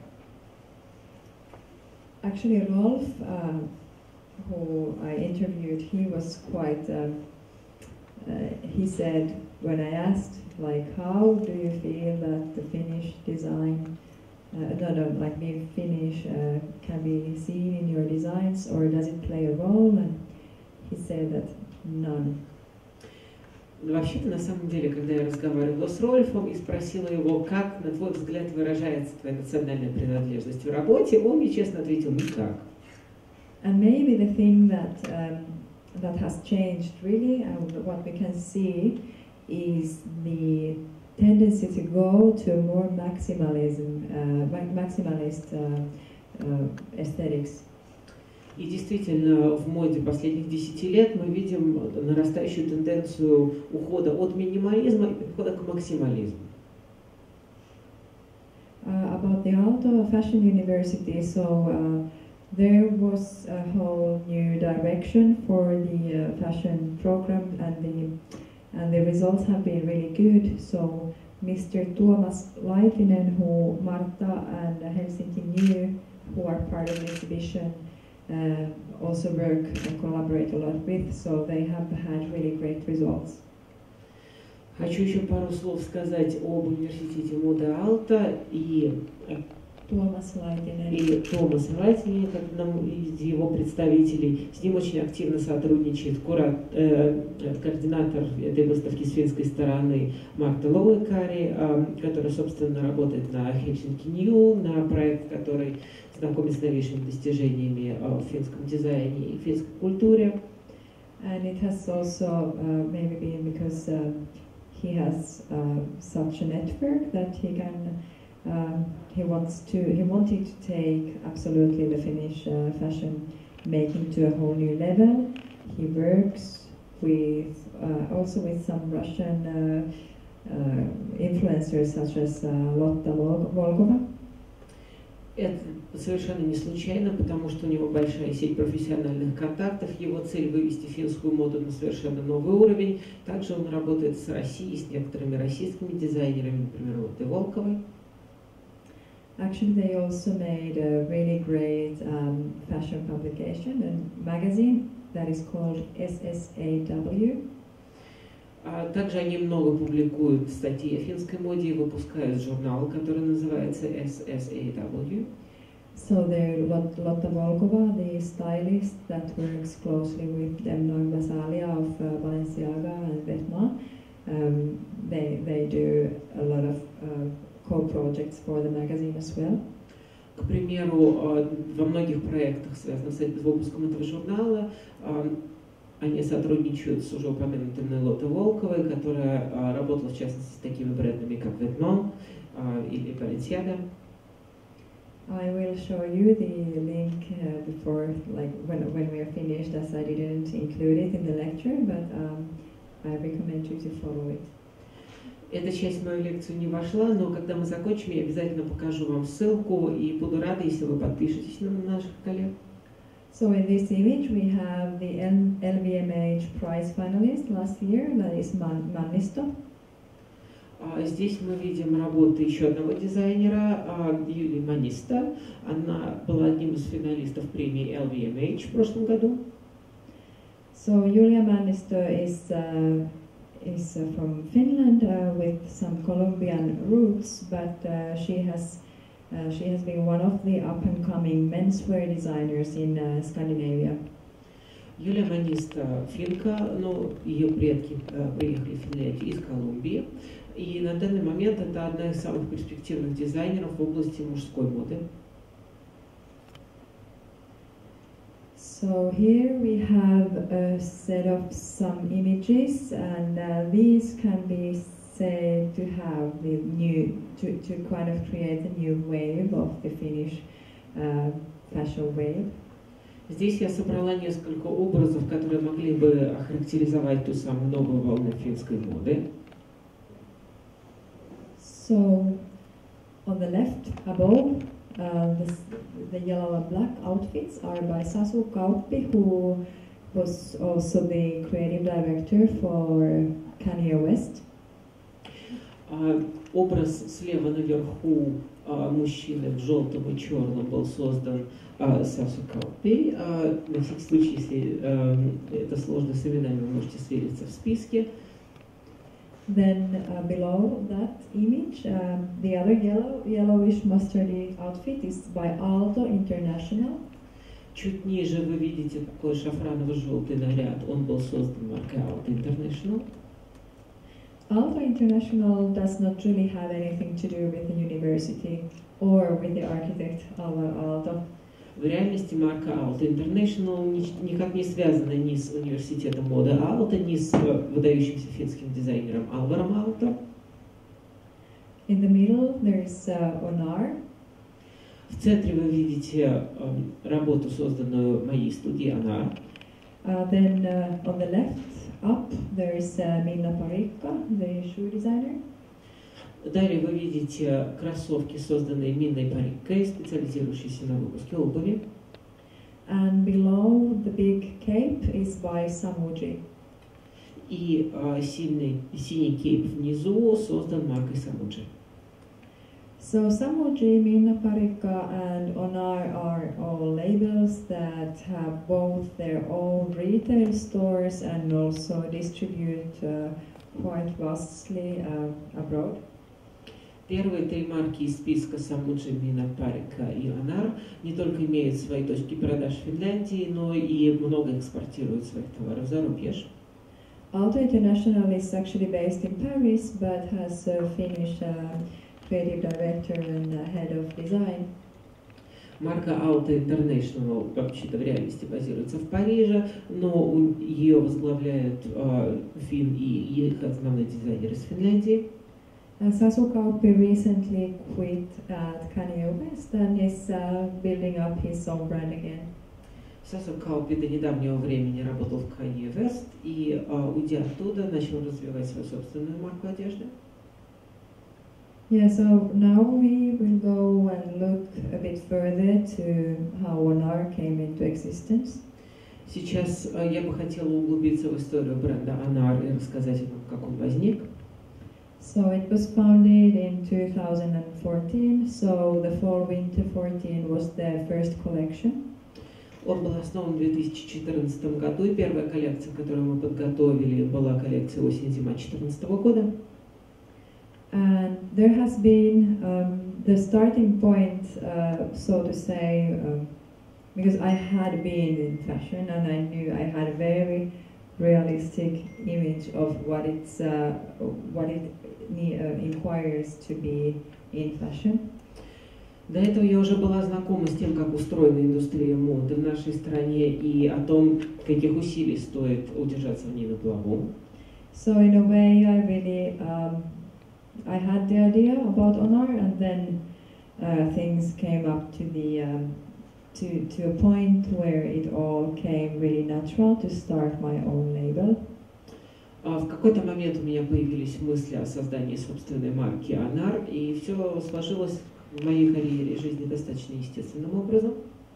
B: Actually, Rolf, uh, who I interviewed, he was quite. Uh, uh, he said when I asked, like, how do you feel that the Finnish design, uh, no, no, like being Finnish, uh, can be seen in your designs, or does it play a role? And he said that none.
A: Вообще-то, на самом деле, когда я разговаривала с Рольфом и спросила его, как, на твой взгляд, выражается твоя национальная принадлежность в работе, он мне честно ответил, никак.
B: And maybe the thing that um, that has changed really, and what we can see, is the tendency to go to a more maximalism, uh, maximalist uh, uh, aesthetics.
A: И действительно, в моде последних десяти лет мы видим нарастающую тенденцию ухода от минимализма и перехода к максимализму.
B: Uh, about the Aalto Fashion University, so uh, there was a whole new direction for the uh, fashion program, and the and the results have been really good. So Mister Tuomas Laitinen, who Marta and Helsinki New, who are part of the exhibition, uh, also work and collaborate a lot with, so they have had really great results.
A: Хочу еще пару слов сказать об университете моды Aalto и
B: Tuomas Laitinen.
A: И Томас Лайтинен, как нам из его представителей, с ним очень активно сотрудничает кура, э, координатор этой выставки с финской стороны Марта Лоуикари, э, которая, собственно, работает на Helsinki New, на проект, который знакомит с новейшими достижениями э, в финском дизайне и финской культуре.
B: And it has also uh, maybe been because uh, he has uh, such a network that he can Um, he wants to. He wanted to take absolutely the Finnish uh, fashion making to a whole new level. He works with uh, also with some Russian uh, uh, influencers such as uh, Lotta Volkova.
A: Это совершенно не случайно, потому что у него большая сеть профессиональных контактов. Его цель вывести финскую моду на совершенно новый уровень. Также он работает с Россией, с некоторыми российскими дизайнерами, например, Лоттой Волковой.
B: Actually, they also made a really great um, fashion publication and magazine that is called S S A W.
A: А также они много публикуют статьи о финской моде и выпускают журнал, который называется S S A W.
B: So they're Lot Lotta Volkova, the stylist that works closely with Demna Gvasalia of uh, Balenciaga and Vetements. Um, they they do a lot of uh, co-projects for the magazine as well.
A: К примеру, во многих проектах, связанных с выпуском этого журнала, они сотрудничают с уже упомянутой мной Лоттой Волковой, которая работала, в частности, с такими брендами, как Vetements или Balenciaga.
B: I will show you the link uh, before, like when when we are finished, as I didn't include it in the lecture, but um, I recommend you to follow it.
A: Эта часть в мою лекцию не вошла, но когда мы закончим, я обязательно покажу вам ссылку и буду рада, если вы подпишетесь на наших коллег.
B: So in this image we have the L V M H prize finalist last year, that is Man Mannisto.
A: Здесь мы видим работу еще одного дизайнера, Юлии Манисто. Она была одним из финалистов премии L V M H в прошлом году.
B: So Julia Mannisto is uh, is uh, from Finland uh, with some Colombian roots, but uh, she has uh, she has been one of the up-and-coming menswear designers in uh, Scandinavia.
A: Юлия Манисто финка, но ее предки uh, приехали в Финляндию из Колумбии, и на данный момент это одна из самых перспективных дизайнеров в области мужской моды.
B: So here we have a set of some images, and uh, these can be said to have the new, to, to kind of create a new wave of the Finnish uh, fashion wave.
A: Здесь я собрала несколько образов, которые могли бы охарактеризовать ту самую новую волну финской моды.
B: So on the left above, Uh, this, the yellow and black outfits are by Sasu Kauppi, who was also the creative director for Kanye West.
A: Uh, образ слева наверху uh, мужчины в желтом и черном был создан uh, Сасу Каупи. Uh, на всякий случай, если uh, это сложно с именами, вы можете свериться в списке.
B: Then uh, below that image, um, the other yellow, yellowish mustardy outfit is by Aalto International.
A: Чуть ниже вы видите такой шафраново-желтый наряд. Он был создан маркой Aalto International.
B: Aalto International does not really have anything to do with the university or with the architect Alvar Aalto.
A: В реальности марка Aalto International никак не связана ни с университетом моды Aalto, ни с выдающимся финским дизайнером Алваром Aalto.
B: In the middle there is uh, Onar.
A: В центре вы видите э, работу, созданную моей студией Onar.
B: Uh, then uh, on the left up there is uh, Minna Parikka, the shoe designer.
A: Далее вы видите кроссовки, созданные Минной Париккой, специализирующейся на выпуске обуви.
B: And below the big cape is by Samuji.
A: и uh, синий, синий кейп внизу создан маркой Самуджи.
B: So Samudji, Minna Parikka and Onar are all labels that have both their own retail stores and also distribute uh, quite vastly uh, abroad.
A: Первые три марки из списка Самуджи, Минна Парикка и Онар не только имеют свои точки продаж в Финляндии, но и много экспортируют своих товаров за рубеж.
B: Aalto International is actually based in Paris, but has a Finnish uh, creative director and uh, head of design.
A: Марка Aalto International вообще-то в реальности базируется в Париже, но ее возглавляют э, фин и их основной дизайнер из Финляндии.
B: Uh, Sasu Kauppi recently quit at Kanye West and is uh, building up his own brand again.
A: Сасу Каупи до недавнего времени работал в Kanye West и, uh, уйдя оттуда, начал развивать свою собственную марку одежды.
B: Yeah, so now we will go and look a bit further to how Onar came into existence.
A: Сейчас uh, я бы хотела углубиться в историю бренда Onar и рассказать вам, как он возник.
B: So it was founded in two thousand fourteen, so the fall-winter fourteen was the first collection.
A: Он был основан в две тысячи четырнадцатом году, и первая коллекция, которую мы подготовили, была коллекция осень-зима две тысячи четырнадцатого года.
B: And there has been um, the starting point, uh, so to say, um, because I had been in fashion and I knew I had a very realistic image of what it's, uh, what it uh, inquires to be in fashion.
A: До этого я уже была знакома с тем, как устроена индустрия моды в нашей стране и о том, каких усилий стоит удержаться в ней на плаву.
B: So in a way, I really, um, I had the idea about Onar, and then uh, things came up to the um, to to a point where it all came really natural to start my own label.
A: В какой-то момент у меня появились мысли о создании собственной марки Onar, и все сложилось в моей карьере и жизни достаточно естественным образом.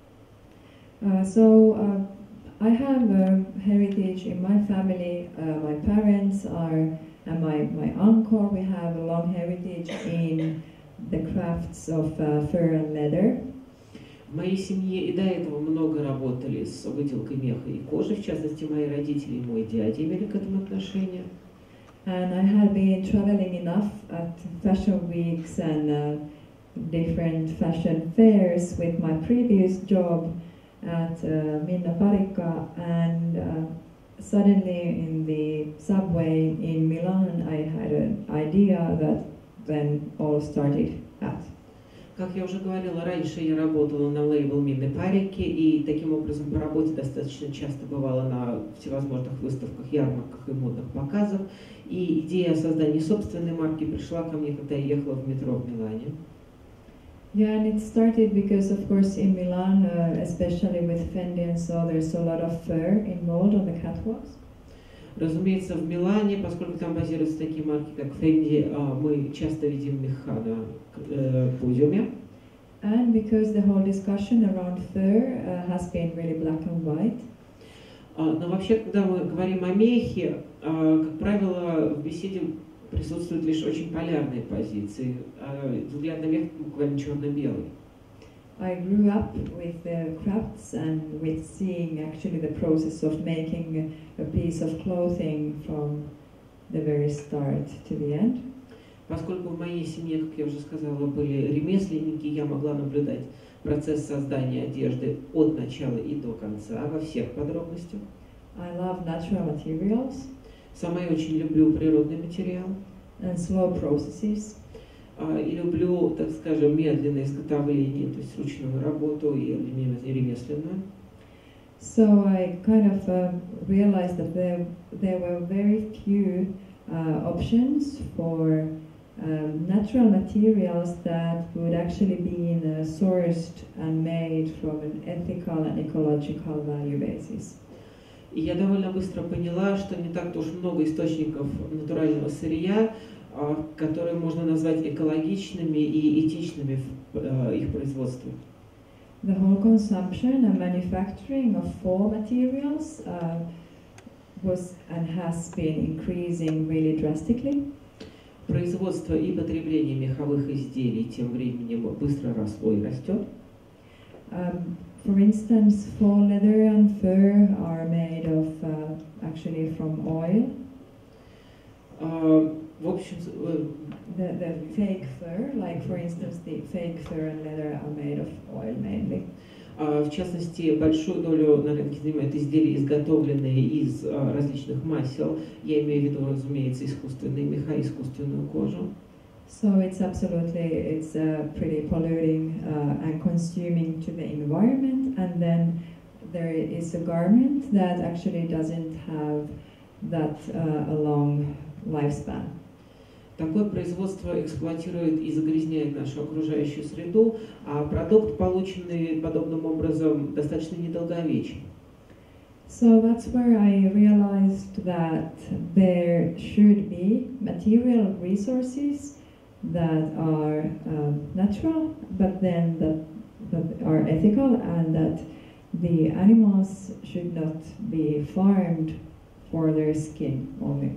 B: Uh, so uh, I have a heritage in my family. Uh, my parents are, and my, my uncle, we have a long heritage in the crafts of uh, fur and leather.
A: В моей семье и до этого много работали с выделкой меха и кожи, в частности, мои родители и мой дядя имели к этому отношение.
B: And I had been traveling enough at fashion weeks and uh, different fashion fairs with my previous job at uh, Minna Parikka, and uh, suddenly in the subway in Milan I had an idea that then all started at.
A: Как я уже говорила, раньше я работала на лейбл Минны Парикки, и таким образом по работе достаточно часто бывала на всевозможных выставках, ярмарках и модных показах. И идея о создании собственной марки пришла ко мне, когда я ехала в метро в Милане.
B: Yeah, and it started because, of course, in Milan, uh, especially with Fendi and so, there's a lot of fur involved on the catwalks.
A: Разумеется, в Милане, поскольку там базируются такие марки, как Fendi, мы часто видим меха на подиуме.
B: And because the whole discussion around fur uh, has been really black and white.
A: Но вообще, когда мы говорим о мехе, как правило, в беседе присутствуют лишь очень полярные позиции. Взгляд на мех буквально черно-белый.
B: I grew up with the crafts and with seeing actually the process of making a piece of clothing from the very start to the end.
A: Поскольку в моей семье, как я уже сказала, были ремесленники, я могла наблюдать процесс создания одежды от начала и до конца, во всех подробностях.
B: I love natural materials.
A: Сама я очень люблю природный материал.
B: And slow processes.
A: И люблю, так скажем, медленное изготовление, то есть ручную работу и ремесленную.
B: So I kind of uh, realized that there, there were very few uh, options for um, natural materials that would actually be uh, sourced and made from an ethical and ecological value basis.
A: И я довольно быстро поняла, что не так уж много источников натурального сырья, которые можно назвать экологичными и этичными в их производстве.
B: The whole consumption and manufacturing of fall materials uh, was and has been increasing really drastically.
A: Производство и потребление меховых изделий тем временем быстро росло и растет.
B: Um, for instance, faux leather and fur are made of uh, actually from oil.
A: Uh, в общем, uh,
B: the, the fake fur, like for instance, the fake fur and leather are made of oil mainly.
A: В частности, большую долю на рынке занимают изделия, изготовленные из различных масел. Я имею в виду, разумеется, искусственные меха, искусственную кожу.
B: So it's absolutely, it's uh, pretty polluting uh, and consuming to the environment. And then there is a garment that actually doesn't have that uh, a long lifespan.
A: Такое производство эксплуатирует и загрязняет нашу окружающую среду, а продукт, полученный подобным образом, достаточно недолговечен.
B: So that's where I realized that there should be material resources that are um, natural, but then that, that are ethical, and that the animals should not be farmed for their skin only.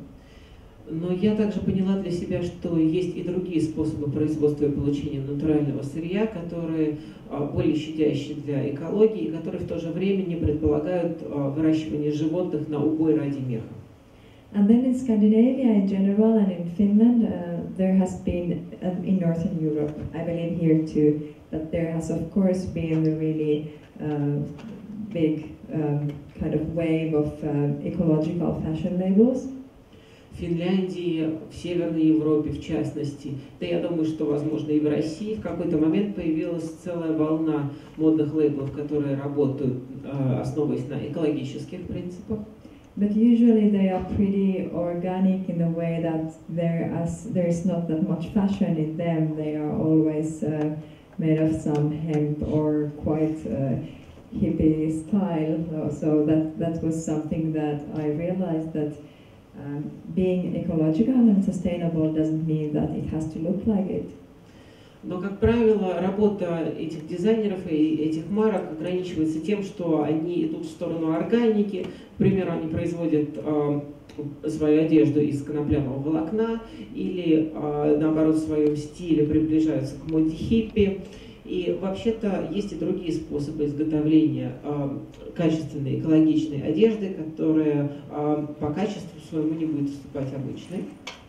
A: Но я также поняла для себя, что есть и другие способы производства и получения натурального сырья, которые более щадящие для экологии и которые в то же время не предполагают выращивание животных на убой ради меха.
B: And then in Scandinavia in general and in Finland, uh, there has been, um, in Northern Europe, I believe here too, that there has of course been a really uh, big um, kind of wave of uh, ecological fashion labels.
A: В Финляндии, в Северной Европе в частности, да я думаю, что, возможно, и в России в какой-то момент появилась целая волна модных лейблов, которые работают, основываясь на экологических принципах.
B: But usually they are pretty organic in the way that there, as, there is not that much fashion in them. They are always uh, made of some hemp or quite uh, hippie style. So that, that was something that I realized that Um, being ecological and sustainable doesn't mean that it has to look like it.
A: Но, как правило, работа этих дизайнеров и этих марок ограничивается тем, что они идут в сторону органики. К примеру, они производят э, свою одежду из конопляного волокна или, э, наоборот, в своем стиле приближаются к моде хиппи. И вообще-то есть и другие способы изготовления э, качественной экологичной одежды, которая э, по качеству своему не будет уступать обычной.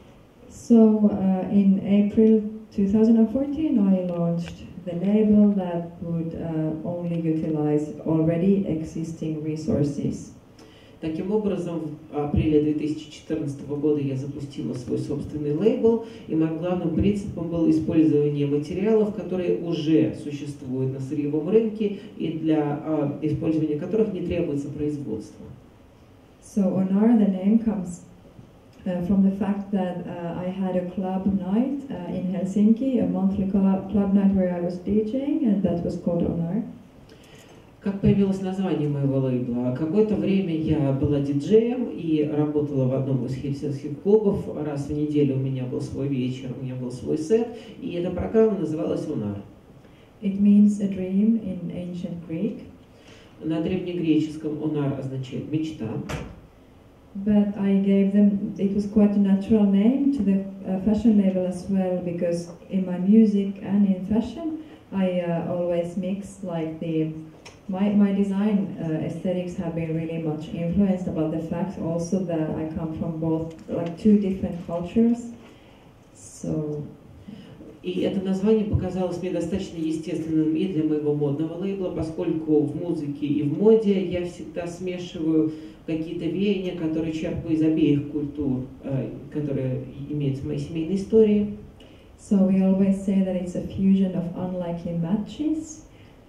B: So uh, in April twenty fourteen, I launched the label that would uh, only utilize already existing resources.
A: Таким образом, в апреле две тысячи четырнадцатого года я запустила свой собственный лейбл, и моим главным принципом было использование материалов, которые уже существуют на сырьевом рынке и для uh, использования которых не требуется производство.
B: So Onar, the name comes uh, from the fact that uh, I had a club night uh, in Helsinki, a monthly club, club night where I was DJing, and that was called Onar.
A: Как появилось название моего лейбла? Какое-то время я была диджеем и работала в одном из хельсинских клубов. Раз в неделю у меня был свой вечер, у меня был свой сет, и эта программа называлась Onar.
B: It means a dream in ancient Greek.
A: На древнегреческом Onar означает мечта.
B: But I gave them, it was quite a natural name to the uh, fashion label as well, because in my music and in fashion, I uh, always mix like the My, my design uh, aesthetics have been really much influenced about the fact also that I come from both, like two different cultures. So.
A: И это название показалось мне достаточно естественным и для моего модного лейбла, поскольку в музыке и в моде я всегда смешиваю какие-то веяния, которые черпаю из обеих культур, э, которые имеют в моей семейной истории.
B: So we always say that it's a fusion of unlikely matches.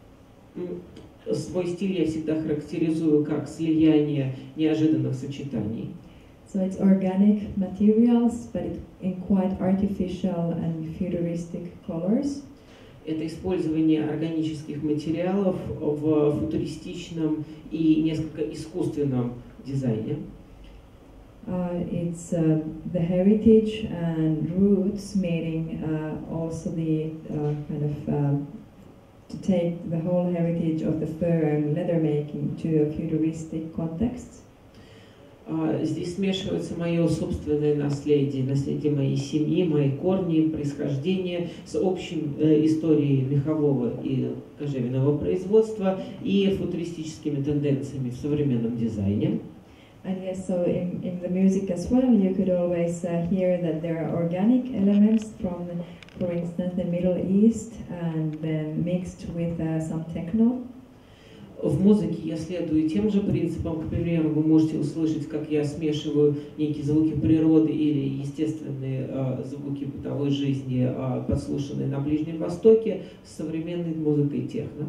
A: Свой стиль я всегда характеризую как слияние неожиданных сочетаний.
B: So it's organic materials, but it, in quite artificial and futuristic colors.
A: Это использование органических материалов в футуристичном и несколько искусственном дизайне.
B: Uh, it's uh, the heritage and roots, meaning uh, also the uh, kind of uh, to take the whole heritage of the fur and leather making to a futuristic context.
A: Здесь смешивается мое собственное наследие, наследие моей семьи, мои корни, происхождение с общей историей мехового и кожевенного производства и футуристическими тенденциями в современном дизайне.
B: And yes, so in, in the music as well, you could always uh, hear that there are organic elements from, for instance, the Middle East, and then mixed with uh, some techno.
A: В музыке я следую тем же принципам. К примеру, вы можете услышать, как я смешиваю некие звуки природы или естественные э, звуки бытовой жизни, э, подслушанные на Ближнем Востоке, с современной музыкой техно.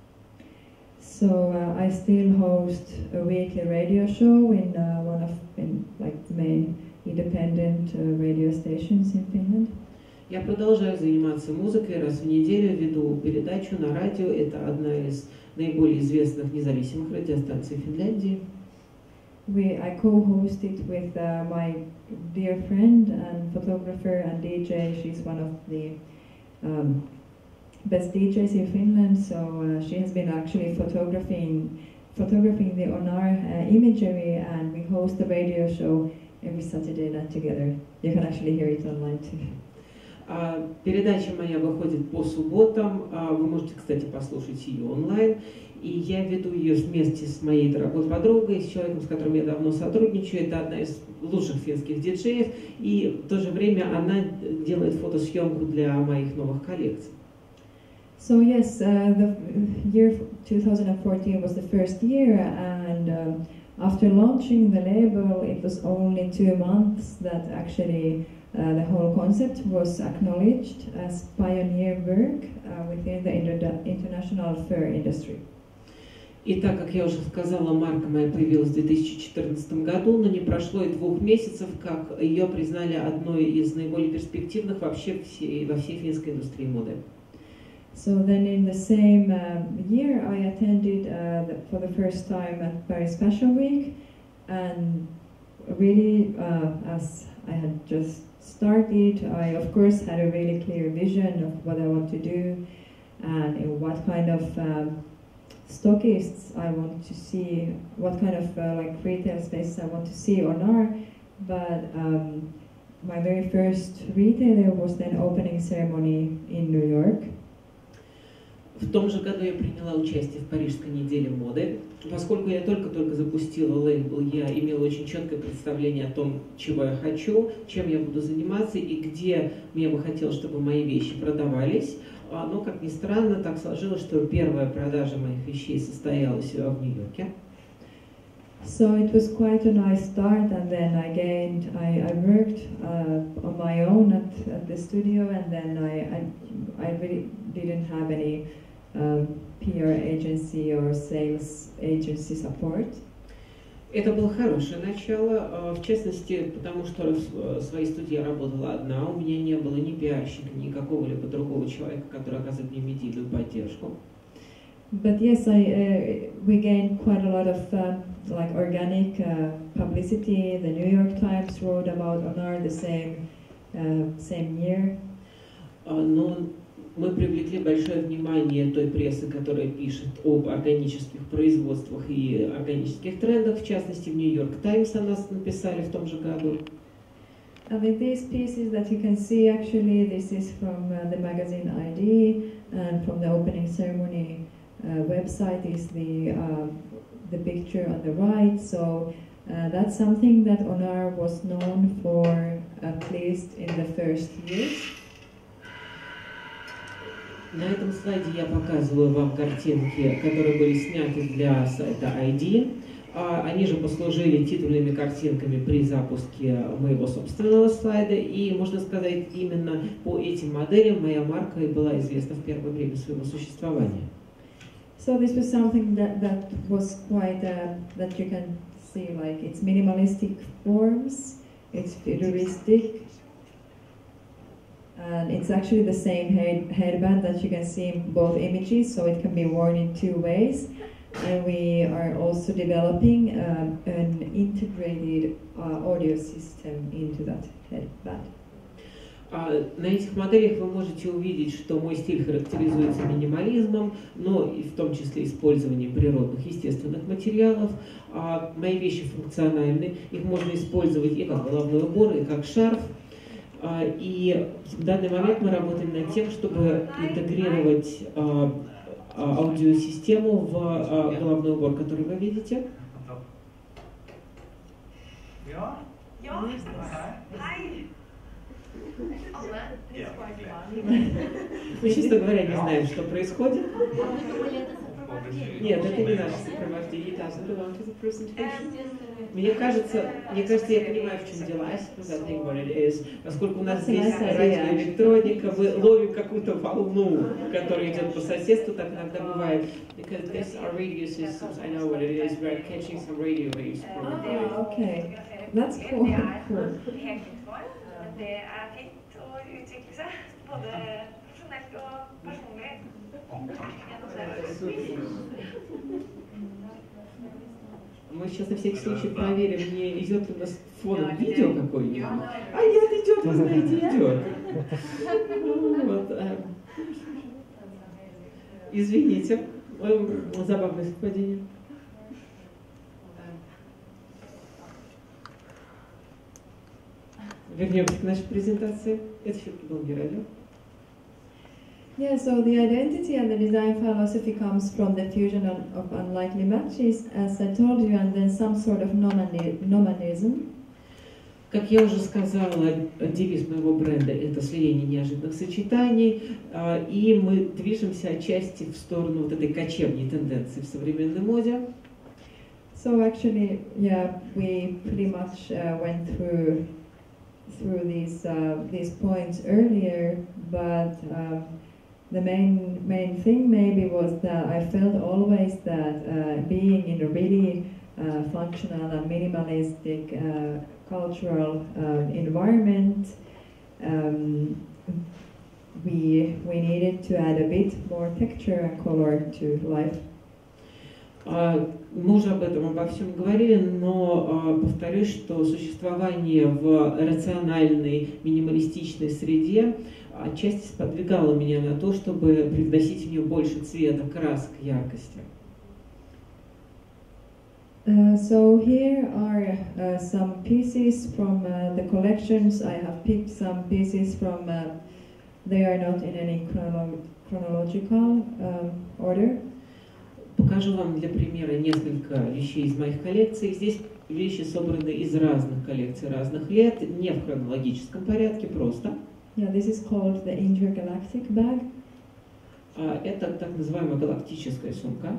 B: So uh, I still host a weekly radio show in uh, one of in, like the main independent uh, radio stations in Finland.
A: Я продолжаю заниматься музыкой. Раз в неделю веду передачу на радио. Это одна из наиболее известных независимых радиостанций Финляндии.
B: We, I co-host it with uh, my dear friend and photographer and D J. She's one of the um, best D Js in Finland. So uh, she has been actually photographing, photographing the Onar uh, imagery, and we host a radio show every Saturday night together. You can actually hear it online too.
A: Передача моя выходит по субботам. Вы можете, кстати, послушать ее онлайн. И я веду ее вместе с моей дорогой подругой, с человеком, с которым я давно сотрудничаю. Это одна из лучших финских диджеев. И в то же время она делает фотосъемку для моих новых коллекций.
B: So yes, uh, the year two thousand fourteen was the first year, and uh, after launching the label, it was only two months that actually uh, the whole concept was acknowledged as pioneer work uh, within the inter international fur industry.
A: И так как я уже сказала, марка моя появилась в две тысячи четырнадцатом году, но не прошло и двух месяцев, как ее признали одной из наиболее перспективных вообще всей, во всей финской индустрии моды.
B: So then in the same uh, year I attended uh, the, for the first time at Paris Fashion Week, and really uh, as I had just started, I of course had a really clear vision of what I want to do and in what kind of um, stockists I want to see, what kind of uh, like retail spaces I want to see on our, but um, my very first retailer was then opening ceremony in New York.
A: В том же году я приняла участие в Парижской неделе моды. Поскольку я только-только запустила лейбл, я имела очень четкое представление о том, чего я хочу, чем я буду заниматься и где мне бы хотелось, чтобы мои вещи продавались. Но, как ни странно, так сложилось, что первая продажа моих вещей состоялась в Нью-Йорке.
B: So it was quite a nice start, and then I gained, I, I worked uh, on my own at, at the studio, and then I, I, I really didn't have any um, P R agency or sales agency support.
A: Это было хорошее начало, в частности, потому что в своей студии я работала одна, у меня не было ни пиарщика, ни какого-либо другого человека, который оказывает мне медийную поддержку.
B: But yes, I, uh, we gained quite a lot of uh, like organic uh, publicity. The New York Times wrote about Onar the same uh, same year.
A: Но мы привлекли большое внимание той прессы, которая пишет об органических производствах и органических трендах. В частности, в New York Times о нас написали в том же году.
B: And in these pieces that you can see, actually, this is from uh, the magazine I D, and from the opening ceremony uh, website is the uh, the picture on the right. So uh, that's something that Onar was known for, at least in the first years.
A: На этом слайде я показываю вам картинки, которые были сняты для сайта ай ди. Они же послужили титульными картинками при запуске моего собственного слайда. И, можно сказать, именно по этим моделям моя марка и была известна в первое время своего существования.
B: So this was something that, that was quite, uh, that you can see, like it's minimalistic forms, it's futuristic. And it's actually the same head, headband that you can see in both images, so it can be worn in two ways. And we are also developing uh, an integrated uh, audio system into that headband.
A: На этих моделях вы можете увидеть, что мой стиль характеризуется минимализмом, но и в том числе использованием природных, естественных материалов. Мои вещи функциональны, их можно использовать и как головной убор, и как шарф. И в данный момент мы работаем над тем, чтобы интегрировать аудиосистему в головной убор, который вы видите. Мы, честно говоря, не знаем, что происходит. Нет, это не наше сопровождение. Мне кажется, мне кажется, я понимаю, в чем дело. Поскольку у нас здесь радиоэлектроника, мы ловим какую-то волну, которая идет по соседству, так иногда бывает. Because these are radio systems, I know what it is. We're catching some radio waves from the device.
B: Oh, okay. That's cool.
C: Det er fint å utvikle seg, både profesjonelt og personlig.
A: Мы сейчас на всякий случай проверим, не идет ли у нас фоном видео какое-нибудь. А нет, идет, вы знаете, идет. Вот, а... Извините, забавное совпадение. Вернемся к нашей презентации. Это все-таки был не радио.
B: Yeah, so the identity and the design philosophy comes from the fusion of, of unlikely matches, as I told you, and then some sort of nomadism.
A: Как я уже сказала, девиз моего бренда — это слияние неожиданных сочетаний, и мы движемся отчасти в сторону вот этой кочевней тенденции в современной моде.
B: So actually, yeah, we pretty much uh, went through through these uh, these points earlier, but um, the main main thing maybe was that I felt always that uh, being in a really uh, functional and minimalistic uh, cultural um, environment, um, we we needed to add a bit more texture and color to life.
A: Мы уже об этом обо всем говорили, но повторюсь, что существование в рациональной, минималистичной среде отчасти сподвигало меня на то, чтобы привносить в нее больше цвета, красок, яркости.
B: Uh, so here are uh, some pieces from uh, the collections. I have picked some pieces from, uh, they are not in any chronolo chronological um, order.
A: Покажу вам для примера несколько вещей из моих коллекций. Здесь вещи собраны из разных коллекций разных лет, не в хронологическом порядке, просто.
B: Yeah, this is called the intergalactic bag.
A: Uh, это так называемая галактическая сумка.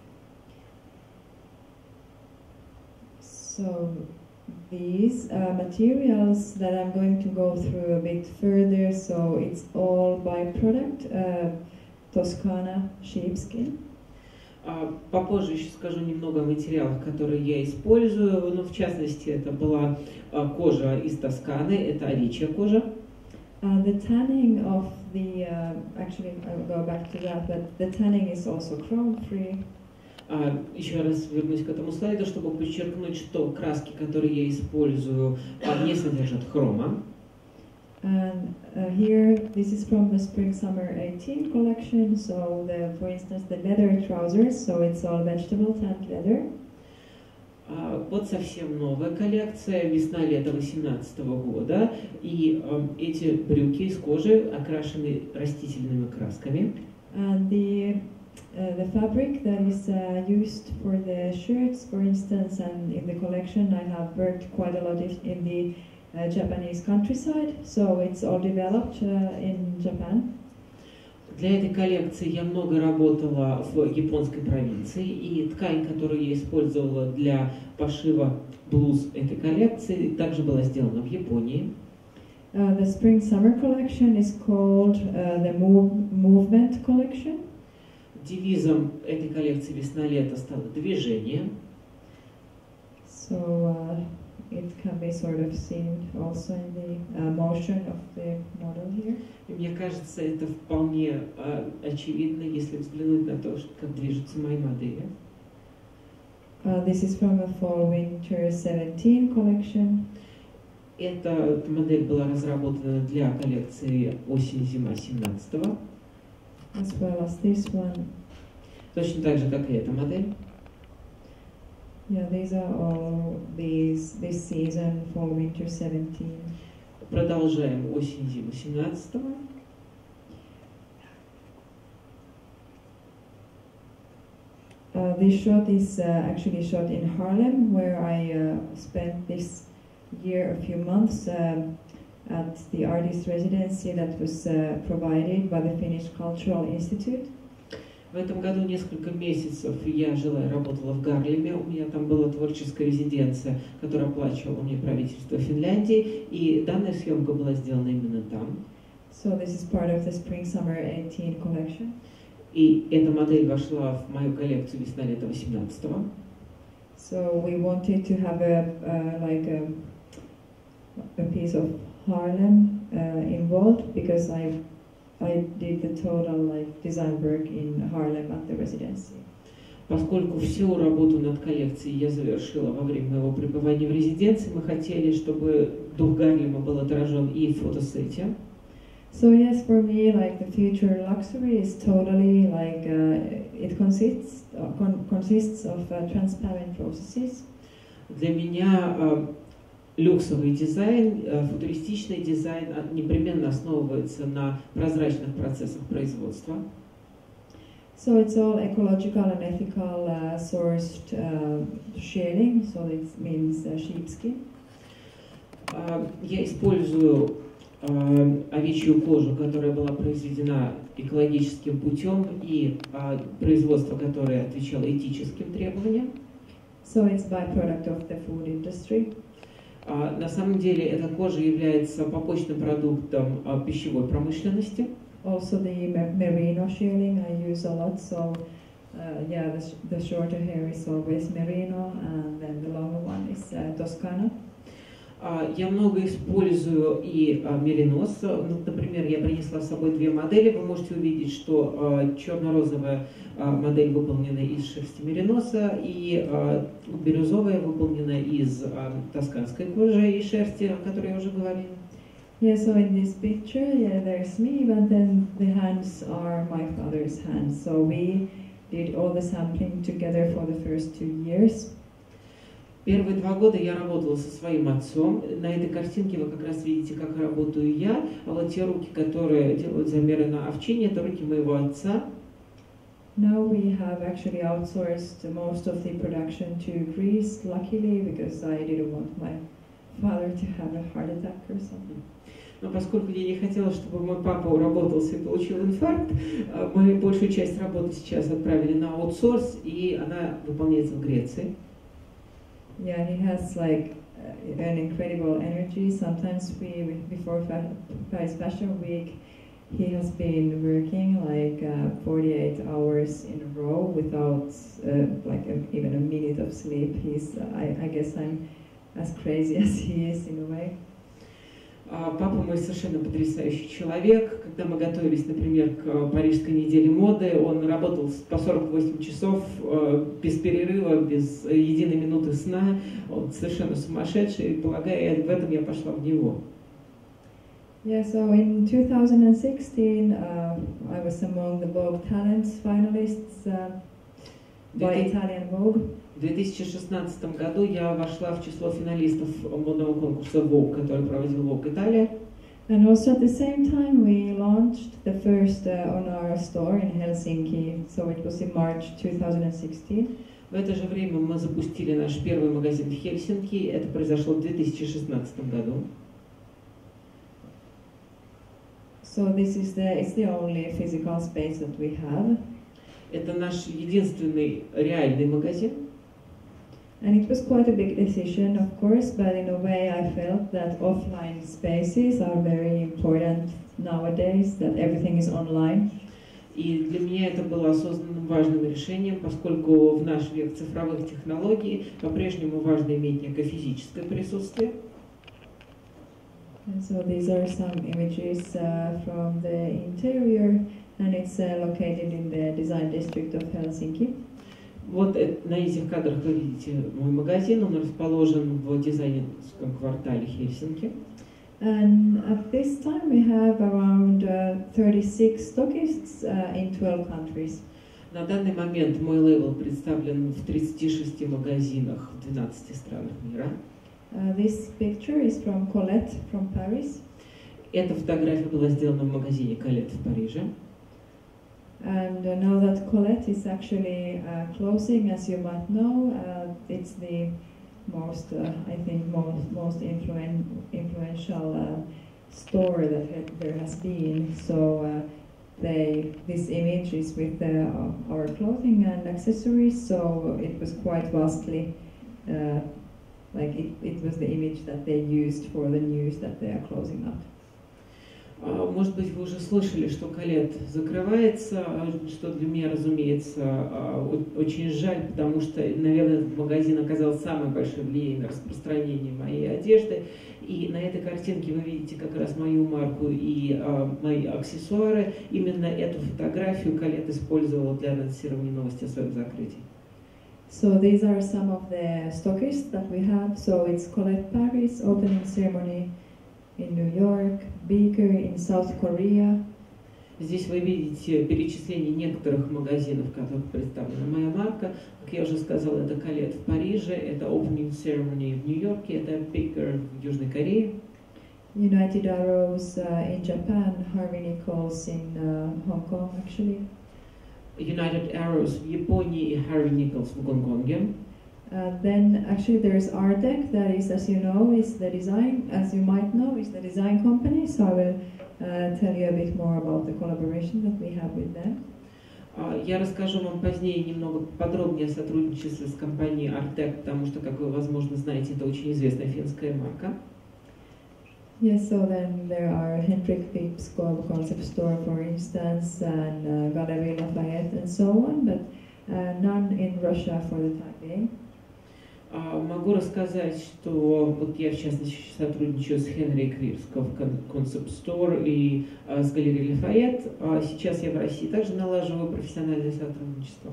B: So these uh, materials that I'm going to go through a bit further, so it's all byproduct, uh, Toscana sheepskin.
A: Uh, попозже еще скажу немного о материалах, которые я использую, но в частности это была uh, кожа из Тосканы, это овечья кожа.
B: Uh, the tanning of the, uh, actually I'll go back to that, but the tanning is also chrome-free.
A: Uh, еще раз вернусь к этому слайду, чтобы подчеркнуть, что краски, которые я использую, uh, не содержат хрома.
B: And uh, here, this is from the Spring-Summer eighteen collection. So, the, for instance, the leather trousers. So it's all vegetable tanned leather.
A: Uh, вот совсем новая коллекция, весна-лето восемнадцатого года, и uh, эти брюки из кожи окрашены растительными красками.
B: And the uh, the fabric that is uh, used for the shirts, for instance, and in the collection, I have worked quite a lot in the Uh, Japanese countryside, so it's all developed uh, in Japan.
A: Для этой коллекции я много работала в японской провинции, и ткань, которую я использовала для пошива блуз этой коллекции, также была сделана в Японии.
B: Uh, the Spring-Summer collection is called uh, the move, Movement collection.
A: Девизом этой коллекции весна-лето стало движение.
B: So uh, it can be sort of seen also in the uh, motion of the model here.
A: И мне кажется, это вполне uh, очевидно, если взглянуть на то, как движутся мои модели.
B: Uh, this is from a Fall Winter seventeen collection.
A: Эта модель была разработана для коллекции осень-зима семнадцатого.
B: as well as this one.
A: Точно так же, как и эта модель.
B: Yeah, these are all these this season for winter seventeen.
A: Продолжаем осень-зиму семнадцатого.
B: Uh, this shot is uh, actually shot in Harlem, where I uh, spent this year a few months um, at the artist residency that was uh, provided by the Finnish Cultural Institute.
A: В этом году несколько месяцев я жила и работала в Гарлеме. У меня там была творческая резиденция, которую оплачивало мне правительство Финляндии, и данная съемка была сделана именно там.
B: So this is part of the Spring-Summer eighteen collection.
A: И эта модель вошла в мою коллекцию весна-лето восемнадцатого.
B: So we wanted to have a uh, like a, a piece of Harlem uh, involved because I I did the total like design work in Harlem at the residency.
A: Поскольку всю работу над коллекцией я завершила во время моего пребывания в резиденции, мы хотели, чтобы дух Гарлема был отражен и в фотосете.
B: So yes, for me, like the future luxury is totally like uh, it consists uh, con consists of uh, transparent processes.
A: Для меня э, люксовый дизайн, э, футуристичный дизайн непременно основывается на прозрачных процессах производства.
B: So it's all ecological and ethical uh, sourced uh, shearling, so it means uh, sheepskin.
A: Э, я использую э, овечью кожу, которая была произведена экологическим путем, и э, производство, которое отвечало этическим требованиям.
B: So it's byproduct of the food industry.
A: Uh, на самом деле эта кожа является побочным продуктом uh, пищевой промышленности.
B: Also the merino shearling I use a lot, so uh, yeah, the, sh the shorter hair is always merino, and then the longer one is uh, Toscana.
A: Uh, я много использую и uh, меринос. Ну, например, я принесла с собой две модели. Вы можете увидеть, что uh, черно-розовая uh, модель выполнена из шерсти мериноса, и uh, бирюзовая выполнена из uh, тосканской кожи и шерсти, о которой я уже говорила.
B: Yeah, so in this picture, yeah, there's me, but then the hands are my father's hands. So we did all the sampling together for the first two years.
A: Первые два года я работала со своим отцом. На этой картинке вы как раз видите, как работаю я. А вот те руки, которые делают замеры на овчине, это руки моего отца.
B: Now we have actually outsourced most of the production to Greece, luckily, because I didn't want my father to have a heart attack or something.
A: Но поскольку я не хотела, чтобы мой папа уработался и получил инфаркт, мы большую часть работы сейчас отправили на аутсорс, и она выполняется в Греции.
B: Yeah, he has like uh, an incredible energy. Sometimes we, before Paris Fashion Week, he has been working like uh, forty-eight hours in a row without uh, like a, even a minute of sleep. He's, uh, I, I guess I'm as crazy as he is in a way.
A: Папа мой совершенно потрясающий человек. Когда мы готовились, например, к Парижской неделе моды, он работал по сорок восемь часов без перерыва, без единой минуты сна. Он совершенно сумасшедший, и, полагаю, в этом я пошла в него.
B: Yeah, so in two thousand sixteen, uh, I was among the Vogue Talents finalists uh, by Italian Vogue.
A: В две тысячи шестнадцатом году я вошла в число финалистов модного конкурса Vogue, который проводил Vogue Italia.
B: And also at the same time we launched the first uh, on our store in Helsinki, so it was in March two thousand sixteen.
A: В это же время мы запустили наш первый магазин в Хельсинки. Это произошло в две тысячи шестнадцатом году.
B: So this is the it's the only physical space that we have.
A: Это наш единственный реальный магазин.
B: And it was quite a big decision, of course, but in a way I felt that offline spaces are very important nowadays, that everything is online.
A: И для меня это было осознанным важным решением, поскольку в наш век цифровых технологий по-прежнему важно иметь некое физическое присутствие.
B: And so these are some images uh, from the interior, and it's uh, located in the design district of Helsinki.
A: Вот на этих кадрах вы видите мой магазин, он расположен в дизайнерском квартале Хельсинки.
B: And at this time we have around uh, thirty-six stockists uh, in twelve countries.
A: На данный момент мой лейбл представлен в тридцати шести магазинах в двенадцати странах мира.
B: Uh, this picture is from Colette from Paris.
A: Эта фотография была сделана в магазине Colette в Париже.
B: And uh, now that Colette is actually uh, closing, as you might know, uh, it's the most, uh, I think, most most influen influential uh, store that ha there has been. So uh, they this image is with the, uh, our clothing and accessories. So it was quite vastly, uh, like it, it was the image that they used for the news that they are closing up.
A: Может быть, вы уже слышали, что Colette закрывается, что для меня, разумеется, очень жаль, потому что, наверное, этот магазин оказал самое большое влияние на распространение моей одежды. И на этой картинке вы видите как раз мою марку и а, мои аксессуары. Именно эту фотографию Colette использовала для анонсирования новости о своем закрытии.
B: So these are some of the stockists that we have. So it's Colette Paris opening ceremony in New York, Beaker in South Korea.
A: Здесь вы видите перечисление некоторых магазинов, в которых представлена моя марка. Как я уже сказала, это Colette в Париже, это Opening Ceremony в Нью-Йорке, это Beaker в Южной Корее.
B: United Arrows uh, in Japan, Harvey Nichols in uh, Hong Kong actually.
A: United Arrows в Японии и Harvey Nichols в Гонконге.
B: Uh, then actually there's Ardec, that is, as you know, is the design, as you might know, is the design company. So I will uh, tell you a bit more about the collaboration that we have with them.
A: Я расскажу вам позднее немного подробнее о сотрудничестве с компанией Ardec, потому что, как вы, возможно, знаете, это очень известная финская марка.
B: Yes, so then there are Henrik Vips Concept Store, for instance, and uh, Galerie Lafayette and so on, but uh, none in Russia for the time being.
A: Могу рассказать, что вот я, в частности, сотрудничаю с Henrik Vips Concept Store и с галереей Lafayette. Сейчас я в России также налаживаю профессиональное сотрудничество.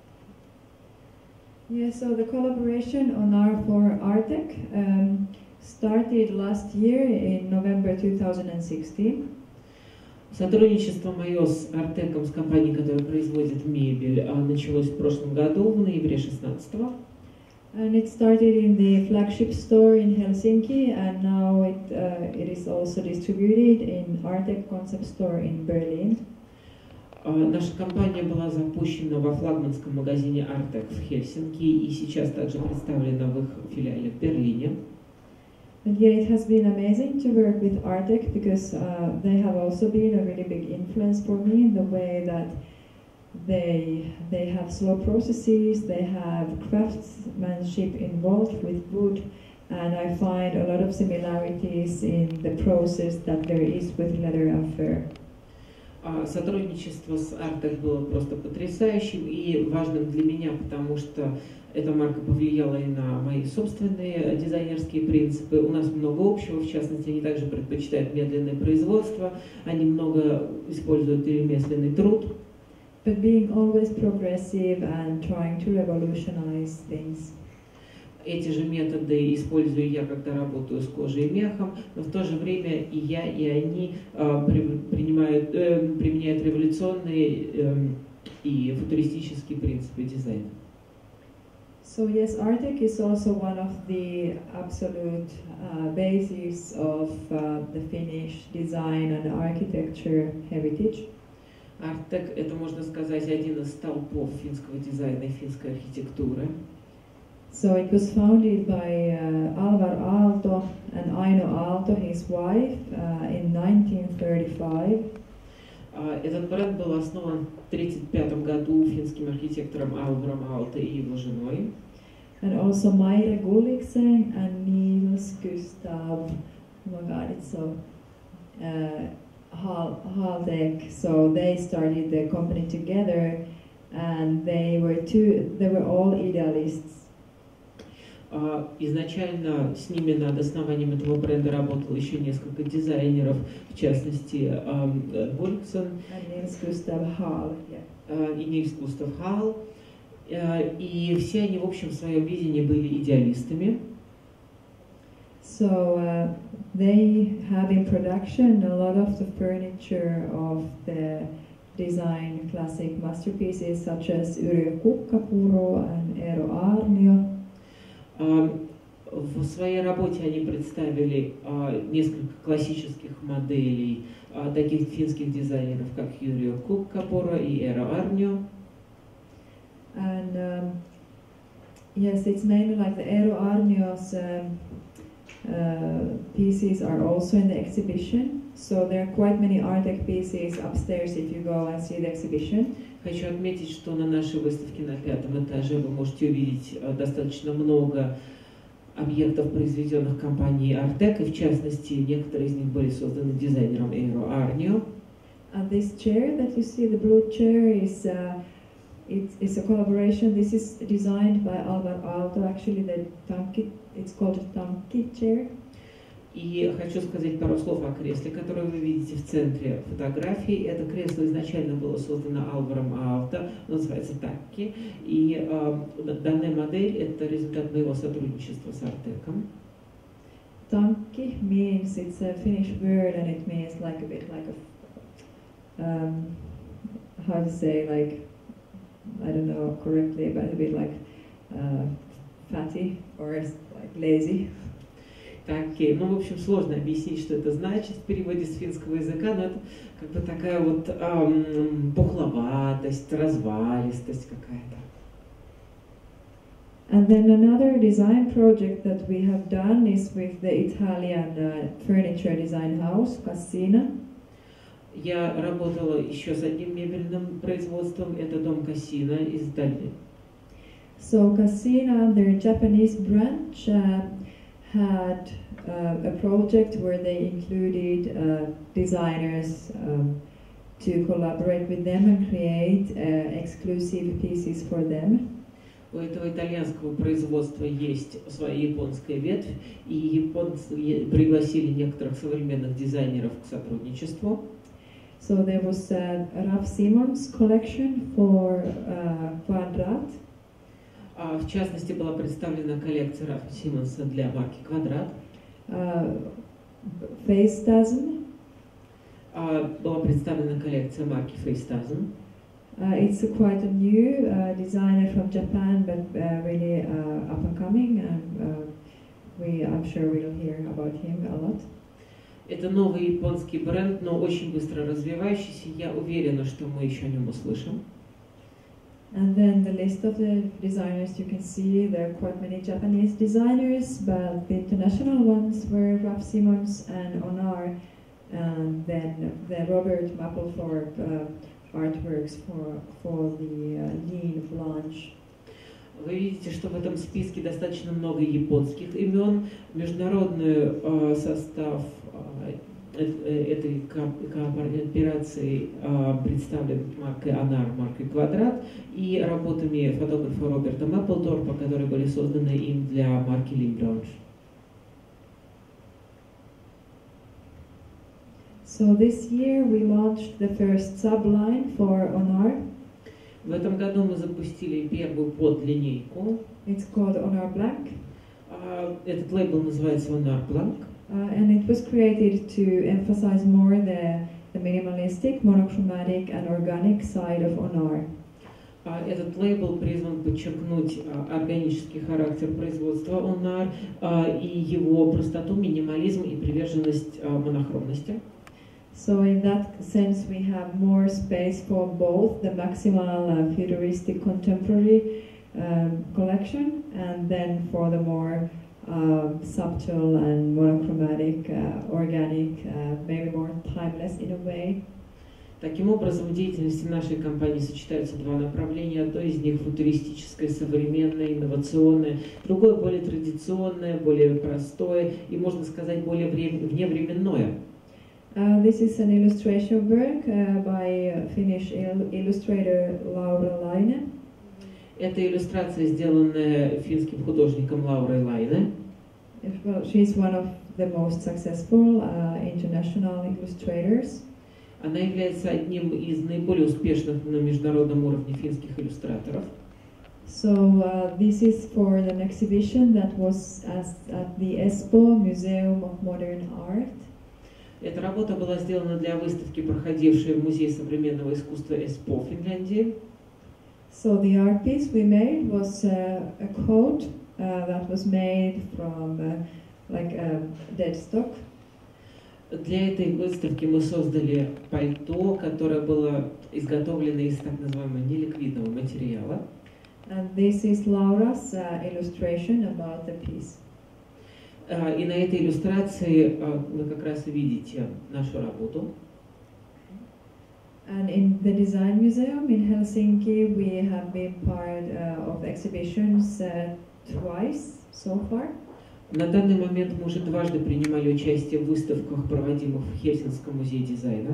B: Yeah, so the collaboration on our for Ardec um, started last year in November two thousand sixteen.
A: Сотрудничество мое с Ardec, с компанией, которая производит мебель, началось в прошлом году, в ноябре шестнадцатого.
B: And it started in the flagship store in Helsinki, and now it uh, it is also distributed in Ardec Concept Store in Berlin.
A: Наша компания была запущена во флагманском магазине Ardec в Хельсинки и сейчас также представлена в их филиале в Берлине.
B: And yeah, it has been amazing to work with Ardec because uh, they have also been a really big influence for me in the way that they they have slow processes, they have craftsmanship involved with wood, and I find a lot of similarities in the process that there is with leather and fur.
A: Сотрудничество с Ardec было просто потрясающим и важным для меня, потому что эта марка повлияла и на мои собственные дизайнерские принципы. У нас много общего, в частности, они также предпочитают медленное производство, они много используют ремесленный труд.
B: But being always progressive and trying to revolutionize things.
A: Эти же методы использую я, когда работаю с кожей и мехом, но в то же время и я, и они э, при, принимают, э, применяют революционные э, и футуристические принципы дизайна.
B: So yes, Ardec is also one of the absolute uh, bases of uh, the Finnish design and architecture heritage.
A: Ardec — это, можно сказать, один из столпов финского дизайна и финской архитектуры.
B: So it was founded by uh, Alvar Aalto and Aino Aalto, his wife, uh, in nineteen thirty-five.
A: Uh, этот бренд был основан в тридцать пятом году финским архитектором Alvarom Aalto и его женой.
B: And also Maire Gulliksen and Niels Gustav, oh my god, it's so, uh, Halldek. So they started the company together, and they were two, they were all idealists.
A: Uh, изначально с ними над основанием этого бренда работало еще несколько дизайнеров, в частности, Гуликсон
B: and Niels Gustav Hall, yeah.
A: uh, и Нильс Густав Халл. И все они, в общем, в своем видении были идеалистами.
B: So uh, they have in production a lot of the furniture of the design classic masterpieces such as Yrjö Kukkapuro and Eero Aarnio.
A: В своей работе они представили несколько классических моделей таких финских дизайнеров, как Yrjö Kukkapuro и Eero Aarnio.
B: And um, yes, it's mainly like the Eero Aarnio's um, uh, pieces are also in the exhibition. So there are quite many Artek pieces upstairs if you go and see the exhibition.
A: Хочу отметить, что на нашей выставке на пятом этаже вы можете увидеть достаточно много объектов, произведенных компанией Artek, и в частности, некоторые из них были созданы дизайнером Eero Aarnio.
B: And this chair that you see, the blue chair, is uh, it, it's a collaboration. This is designed by Alvar Aalto. Actually, the Tanki, it's called a Tanki chair.
A: И хочу сказать пару слов о кресле, которое вы видите в центре фотографии. Это кресло изначально было создано Алваром Aalto, называется Такки. И э, данная модель – это результат моего сотрудничества с Артеком.
B: Tanki means, it's a Finnish word, and it means like a bit like a, um, how to say, like, I don't know correctly, but a bit like uh, fatty or like lazy.
A: Такие. Ну, в общем, сложно объяснить, что это значит в переводе с финского языка, но это как бы такая вот эм, пухловатость, развалистость какая-то.
B: And then another design project that we have done is with the Italian uh, furniture design house, Cassina.
A: Я работала еще с одним мебельным производством, это дом Cassina из Италии.
B: So Cassina, their Japanese branch, uh, had uh, a project where they included uh, designers um, to collaborate with them and create uh, exclusive pieces for them.
A: У этого итальянского производства есть своя японская ветвь, и японцы пригласили некоторых современных дизайнеров к сотрудничеству.
B: So there was a Raf Simons collection for uh, Quadrat.
A: Uh, в частности, была представлена коллекция Рафа Симонса для марки Квадрат.
B: Uh, Facetasm.
A: Uh, была представлена коллекция марки Facetasm.
B: Uh, it's a quite a new uh, designer from Japan, but uh, really uh, up and coming, and uh, we, I'm sure we'll hear about him a lot.
A: Это новый японский бренд, но очень быстро развивающийся. Я уверена, что мы еще о нем услышим.
B: And then the list of the designers you can see, there are quite many Japanese designers, but the international ones were Raf Simons and Onar, and then the Robert Mapplethorpe uh, artworks for, for the uh, Lean Blanche.
A: Вы видите, что в этом списке достаточно много японских имен. Международный э, состав э, этой кооперации э, представлен маркой Anar, маркой Квадрат, и работами фотографа Роберта Мэпплторпа, которые были созданы им для марки Lean Blanche.
B: So this year we launched the first subline for Onar.
A: В этом году мы запустили первую подлинейку.
B: It's called Onar Black.
A: Uh, этот лейбл называется Onar Black.
B: Uh, and it was created to emphasize more the, the minimalistic, monochromatic and organic side of Onar.
A: Uh, этот лейбл призван подчеркнуть uh, органический характер производства Onar uh, и его простоту, минимализм и приверженность uh, монохромности.
B: So in that sense we have more space for both the maximal uh, futuristic contemporary um, collection and then for the more uh, subtle and monochromatic, uh, organic, uh, maybe more timeless in a way.
A: Таким образом, в деятельности нашей компании сочетаются два направления. Одно из них футуристическое, современное, инновационное, другое более традиционное, более простое и, можно сказать, более вневременное.
B: Uh, this is an illustration work uh, by uh, Finnish il illustrator Laura Laine.
A: Это иллюстрация, сделанная финским художником Лаурой Лайне.
B: Well, she's one of the most successful uh, international illustrators.
A: Она является одним из наиболее успешных на международном уровне финских иллюстраторов.
B: So uh, this is for an exhibition that was as, at the ESPO Museum of Modern Art.
A: Эта работа была сделана для выставки, проходившей в Музее современного искусства ЭСПО в Финляндии.
B: So the art piece we made was uh, a coat uh, that was made from uh, like a dead stock.
A: Для этой выставки мы создали пальто, которое было изготовлено из так называемого неликвидного материала.
B: And this is Laura's uh, illustration about the piece.
A: И на этой иллюстрации вы как раз видите нашу работу.
B: And in the Design Museum in Helsinki, we have been part uh, of exhibitions uh, twice so far.
A: На данный момент мы уже дважды принимали участие в выставках, проводимых в Хельсинском музее дизайна.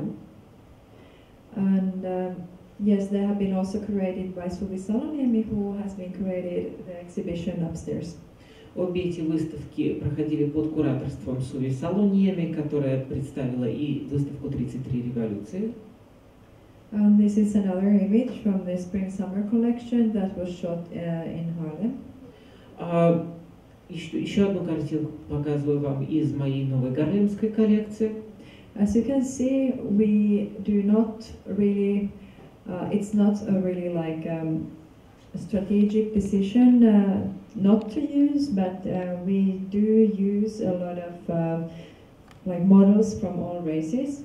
B: And uh, yes, they have been also curated by Suvi Saloniemi, who has been curated the exhibition upstairs.
A: Обе эти выставки проходили под кураторством Суви Салониеми, которая представила и выставку тридцать три революции.
B: And this is another image from the Spring-Summer collection that was shot uh, in Harlem.
A: А, еще, еще одну картинку показываю вам из моей новой гарлемской коллекции.
B: As you can see, we do not really, uh, it's not a really like um, a strategic decision uh, not to use, but uh, we do use a lot of uh, like models from all races.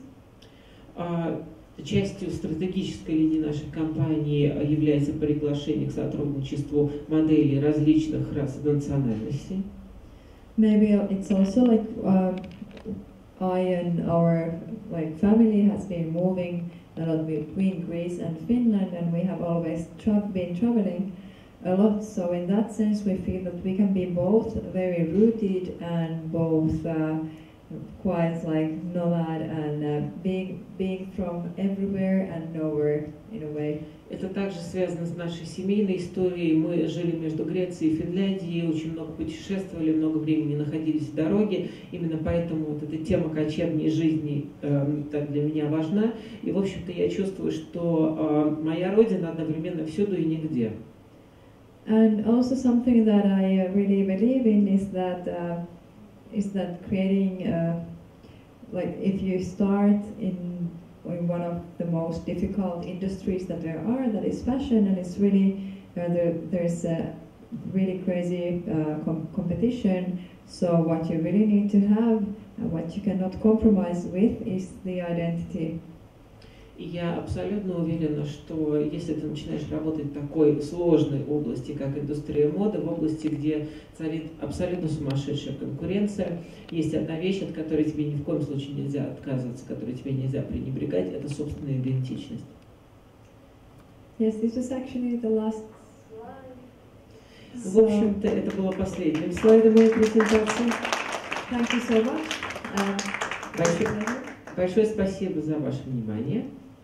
A: А, частью стратегической линии нашей компании является приглашение к сотрудничеству моделей различных рас и национальностей.
B: Maybe it's also like uh, I and our like family has been moving a lot between Greece and Finland, and we have always tra been traveling a lot. So in that sense, we feel that we can be both very rooted and both uh, quite like nomad and uh, being being from everywhere and nowhere in a way.
A: Это также связано с нашей семейной историей. Мы жили между Грецией и Финляндией, очень много путешествовали, много времени находились в дороге. Именно поэтому вот эта тема кочевней жизни э, так для меня важна. И, в общем-то, я чувствую, что э, моя родина одновременно всюду и нигде.
B: And also something that I really believe in is that uh, is that creating uh, like if you start in in one of the most difficult industries that there are, that is fashion, and it's really uh, there, there's a really crazy uh, com competition. So what you really need to have and what you cannot compromise with is the identity.
A: И я абсолютно уверена, что если ты начинаешь работать в такой сложной области, как индустрия моды, в области, где царит абсолютно сумасшедшая конкуренция, есть одна вещь, от которой тебе ни в коем случае нельзя отказываться, которой тебе нельзя пренебрегать, это собственная идентичность.
B: Yes, this was actually the last slide.
A: В общем-то, это было последним слайдом моей презентации.
B: Thank you so much. Um,
A: Большое, большое спасибо за ваше внимание.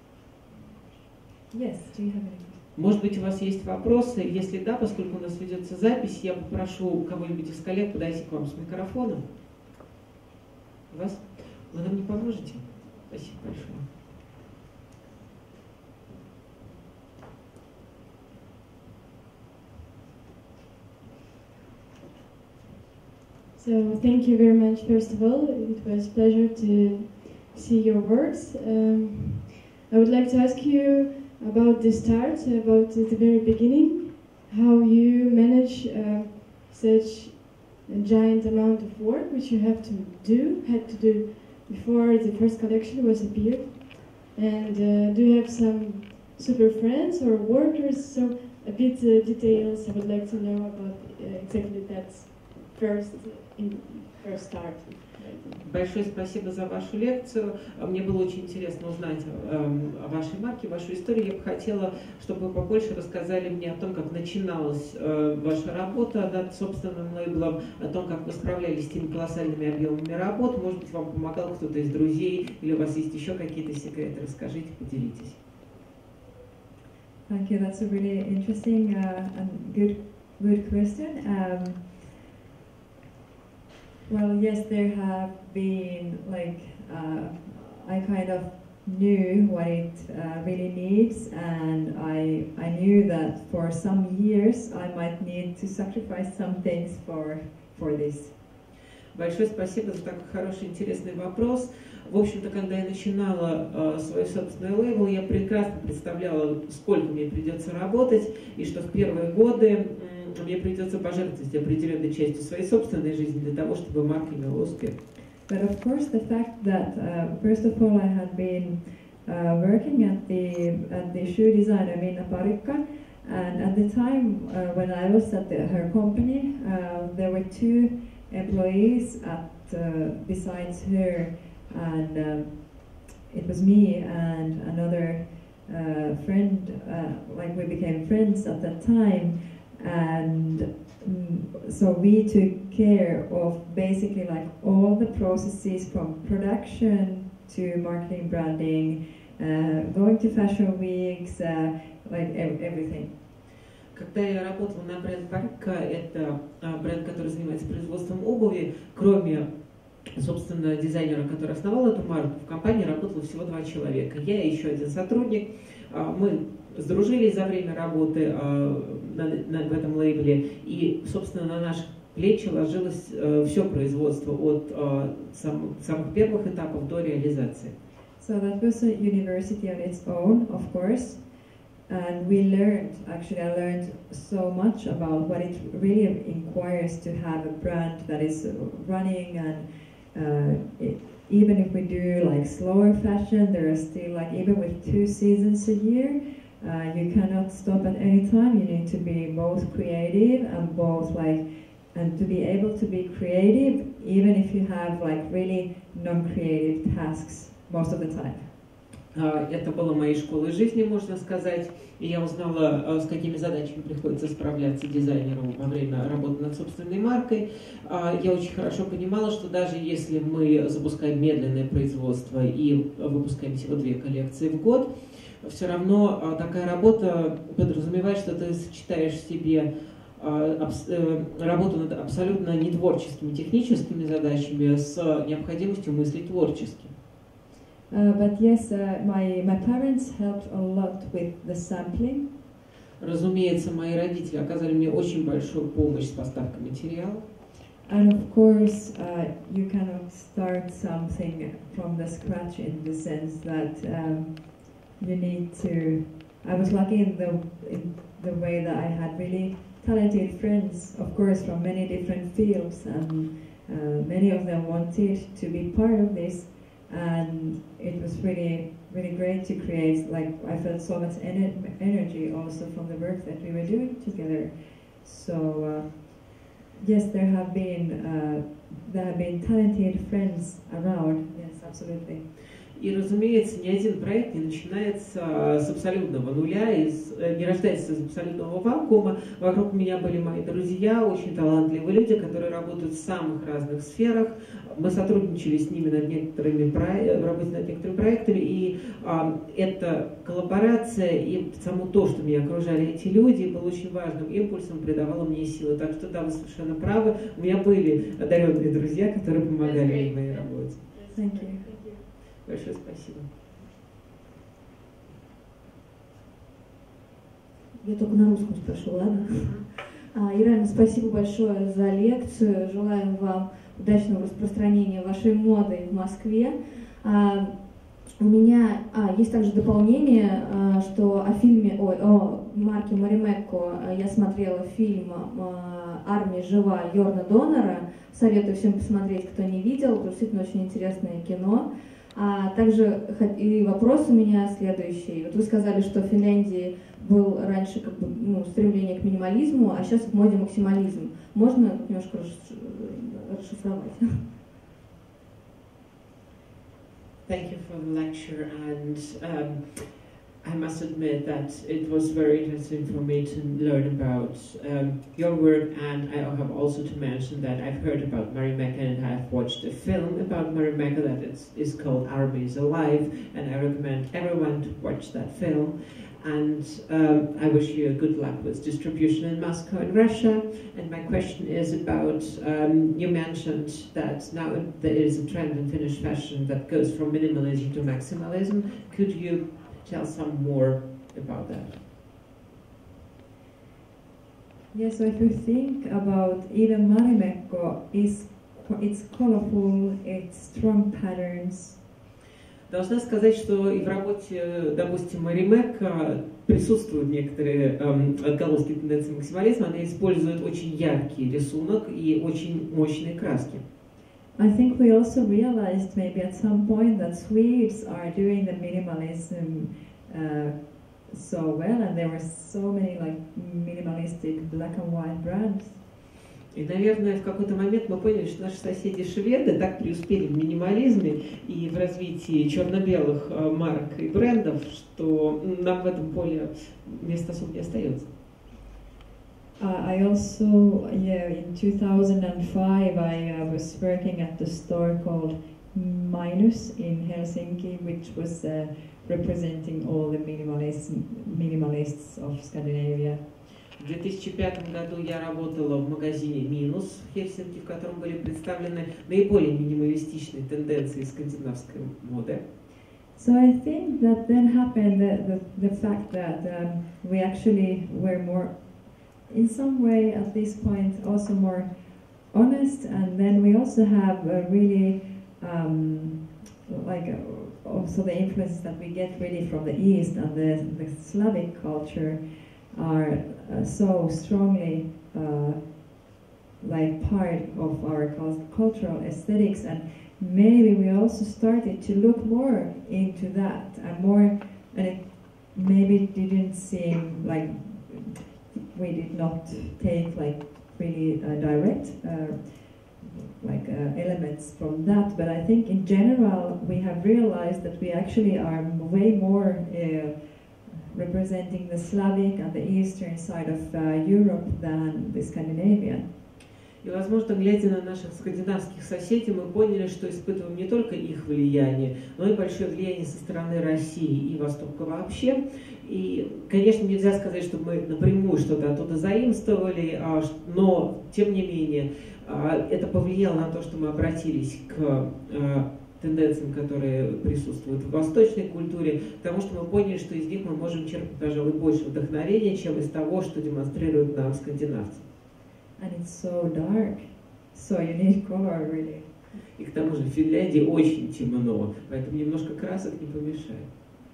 B: Yes, do you have any?
A: Может быть, у вас есть вопросы? Если да, поскольку у нас ведется запись, я попрошу кого-нибудь из коллег подойти к вам с микрофоном. Вас? Вы нам не поможете? Спасибо большое.
D: So thank you very much. First of all, it was a pleasure to see your works. Um, I would like to ask you about the start, about the very beginning, how you manage uh, such a giant amount of work which you have to do, had to do before the first collection was appeared. And uh, do you have some super friends or workers? So a bit uh, details I would like to know about uh, exactly that first, in first start.
A: Большое спасибо за вашу лекцию. Мне было очень интересно узнать о вашей марке, вашу историю. Я бы хотела, чтобы вы побольше рассказали мне о том, как начиналась ваша работа над собственным лейблом, о том, как вы справлялись с теми колоссальными объемами работ. Может быть, вам помогал кто-то из друзей, или у вас есть еще какие-то секреты. Расскажите, поделитесь.
B: Thank you. That's a really interesting uh, and good, good question. Um, Well, yes, there have been, like, uh, I kind of knew what it uh, really needs, and I I knew that for some years I might need to sacrifice some things for for this.
A: Большое спасибо за такой хороший, интересный вопрос. В общем-то, когда я начинала э, свой собственный лейбл, я прекрасно представляла, сколько мне придется работать, и что в первые годы э, мне придется пожертвовать определенной частью своей собственной жизни для того, чтобы марка имела успех.
B: But of course, the fact that uh, first of all I had been uh, working at the at the shoe designer Minna Parikka, and at the time uh, when I was at the, her company, uh, there were two employees at uh, besides her, and um, it was me and another uh, friend. Uh, like we became friends at that time, and mm, so we took care of basically like all the processes from production to marketing, branding, uh, going to fashion weeks, uh, like ev- everything.
A: Когда я работала на бренд Парикка, это бренд, который занимается производством обуви, кроме, собственно, дизайнера, который основал эту марку, в компании работало всего два человека. Я и еще один сотрудник. Мы сдружились за время работы на, на, в этом лейбле, и, собственно, на наших плечи ложилось все производство от сам, самых первых этапов до реализации.
B: So that was a university on its own, of course. And we learned, actually I learned so much about what it really requires to have a brand that is running, and uh, it, even if we do like slower fashion, there are still like, even with two seasons a year, uh, you cannot stop at any time. You need to be both creative and both like, and to be able to be creative even if you have like really non-creative tasks most of the time.
A: Это было моей школой жизни, можно сказать, и я узнала, с какими задачами приходится справляться дизайнеру во время работы над собственной маркой. Я очень хорошо понимала, что даже если мы запускаем медленное производство и выпускаем всего две коллекции в год, все равно такая работа подразумевает, что ты сочетаешь в себе работу над абсолютно нетворческими техническими задачами с необходимостью мыслить творчески.
B: Uh, but yes, uh, my my parents helped a lot with the sampling.
A: Разумеется, мои родители оказали мне очень большую помощь с поставкой материала.
B: And of course, uh, you cannot start something from the scratch in the sense that um, you need to. I was lucky in the in the way that I had really talented friends, of course, from many different fields, and uh, many of them wanted to be part of this. And it was really, really great to create, like, I felt so much ener energy also from the work that we were doing together. So, uh, yes, there have been, uh, there have been talented friends around, yes, absolutely.
A: И, разумеется, ни один проект не начинается с абсолютного нуля, из, не рождается из абсолютного вакуума. Вокруг меня были мои друзья, очень талантливые люди, которые работают в самых разных сферах. Мы сотрудничали с ними над некоторыми проектами, в работе над некоторыми проектами, и а, эта коллаборация и само то, что меня окружали эти люди, было очень важным импульсом, придавало мне силы. Так что, да, вы совершенно правы. У меня были одаренные друзья, которые помогали мне в моей работе.
B: Thank you.
A: Большое спасибо.
E: Я только на русском спрошу, ладно? А, Ирена, спасибо большое за лекцию. Желаем вам удачного распространения вашей моды в Москве. А, у меня а, есть также дополнение, а, что о фильме, ой, о марке Marimekko я смотрела фильм а, «Армия жива» Йорна Доннера. Советую всем посмотреть, кто не видел. Это действительно очень интересное кино. А также и вопрос у меня следующий. Вот вы сказали, что в Финляндии был раньше как бы, ну, стремление к минимализму, а сейчас в моде максимализм. Можно немножко расшифровать?
A: Thank you for the lecture, and um, I must admit that it was very interesting for me to learn about um, your work, and I have also to mention that I've heard about Marimekko and I've watched a film about Marimekko that is, is called Army is Alive, and I recommend everyone to watch that film. And um, I wish you good luck with distribution in Moscow and Russia. And my question is about, um, you mentioned that now there is a trend in Finnish fashion that goes from minimalism to maximalism. Could you tell some more about that?
B: Yes, so if you think about even Marimekko, is it's colorful, it's strong patterns.
A: Должна сказать, что и в работе, допустим, Маримекко присутствуют некоторые эм, отголоски тенденции максимализма. Она использует очень яркий рисунок и очень мощные краски.
B: I think we also realized maybe at some point that Swedes are doing the minimalism uh, so well, and there were so many like minimalistic black and white brands.
A: И, наверное, в какой-то момент мы поняли, что наши соседи шведы так преуспели в минимализме и в развитии черно-белых э, марок и брендов, что нам в этом поле места особо не остается.
B: Uh, I also, yeah, in two thousand five I uh, was working at the store called Minus in Helsinki, which was uh, representing all the minimalists, minimalists of Scandinavia.
A: В две тысячи пятом году я работала в магазине «Минус» в Хельсинки, в котором были представлены наиболее минималистичные тенденции скандинавской моды.
B: So I think that then happened the, the, the fact that um, we actually were more, in some way at this point, also more honest, and then we also have a really um, like uh, also the influences that we get really from the East and the, the Slavic culture are uh, so strongly uh, like part of our cultural aesthetics, and maybe we also started to look more into that and more, and it maybe didn't seem like we did not take like really uh, direct uh, like uh, elements from that, but I think in general we have realized that we actually are way more uh, representing the Slavic and the eastern side of uh, Europe than the Scandinavian.
A: И, возможно, глядя на наших скандинавских соседей, мы поняли, что испытываем не только их влияние, но и большое влияние со стороны России и Востока вообще. И, конечно, нельзя сказать, что мы напрямую что-то оттуда заимствовали, но, тем не менее, это повлияло на то, что мы обратились к тенденциям, которые присутствуют в восточной культуре, потому что мы поняли, что из них мы можем черпать, пожалуй, больше вдохновения, чем из того, что демонстрируют нам скандинавцы.
B: And it's so dark, so you need color, really.
A: И к тому же в Финляндии очень темно, поэтому немножко красок не помешает.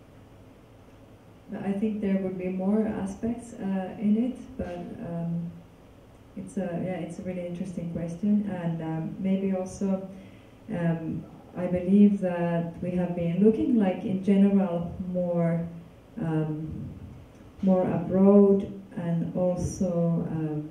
B: I think there would be more aspects uh, in it, but um, it's a yeah, it's a really interesting question, and um, maybe also um, I believe that we have been looking like in general more um, more abroad, and also um,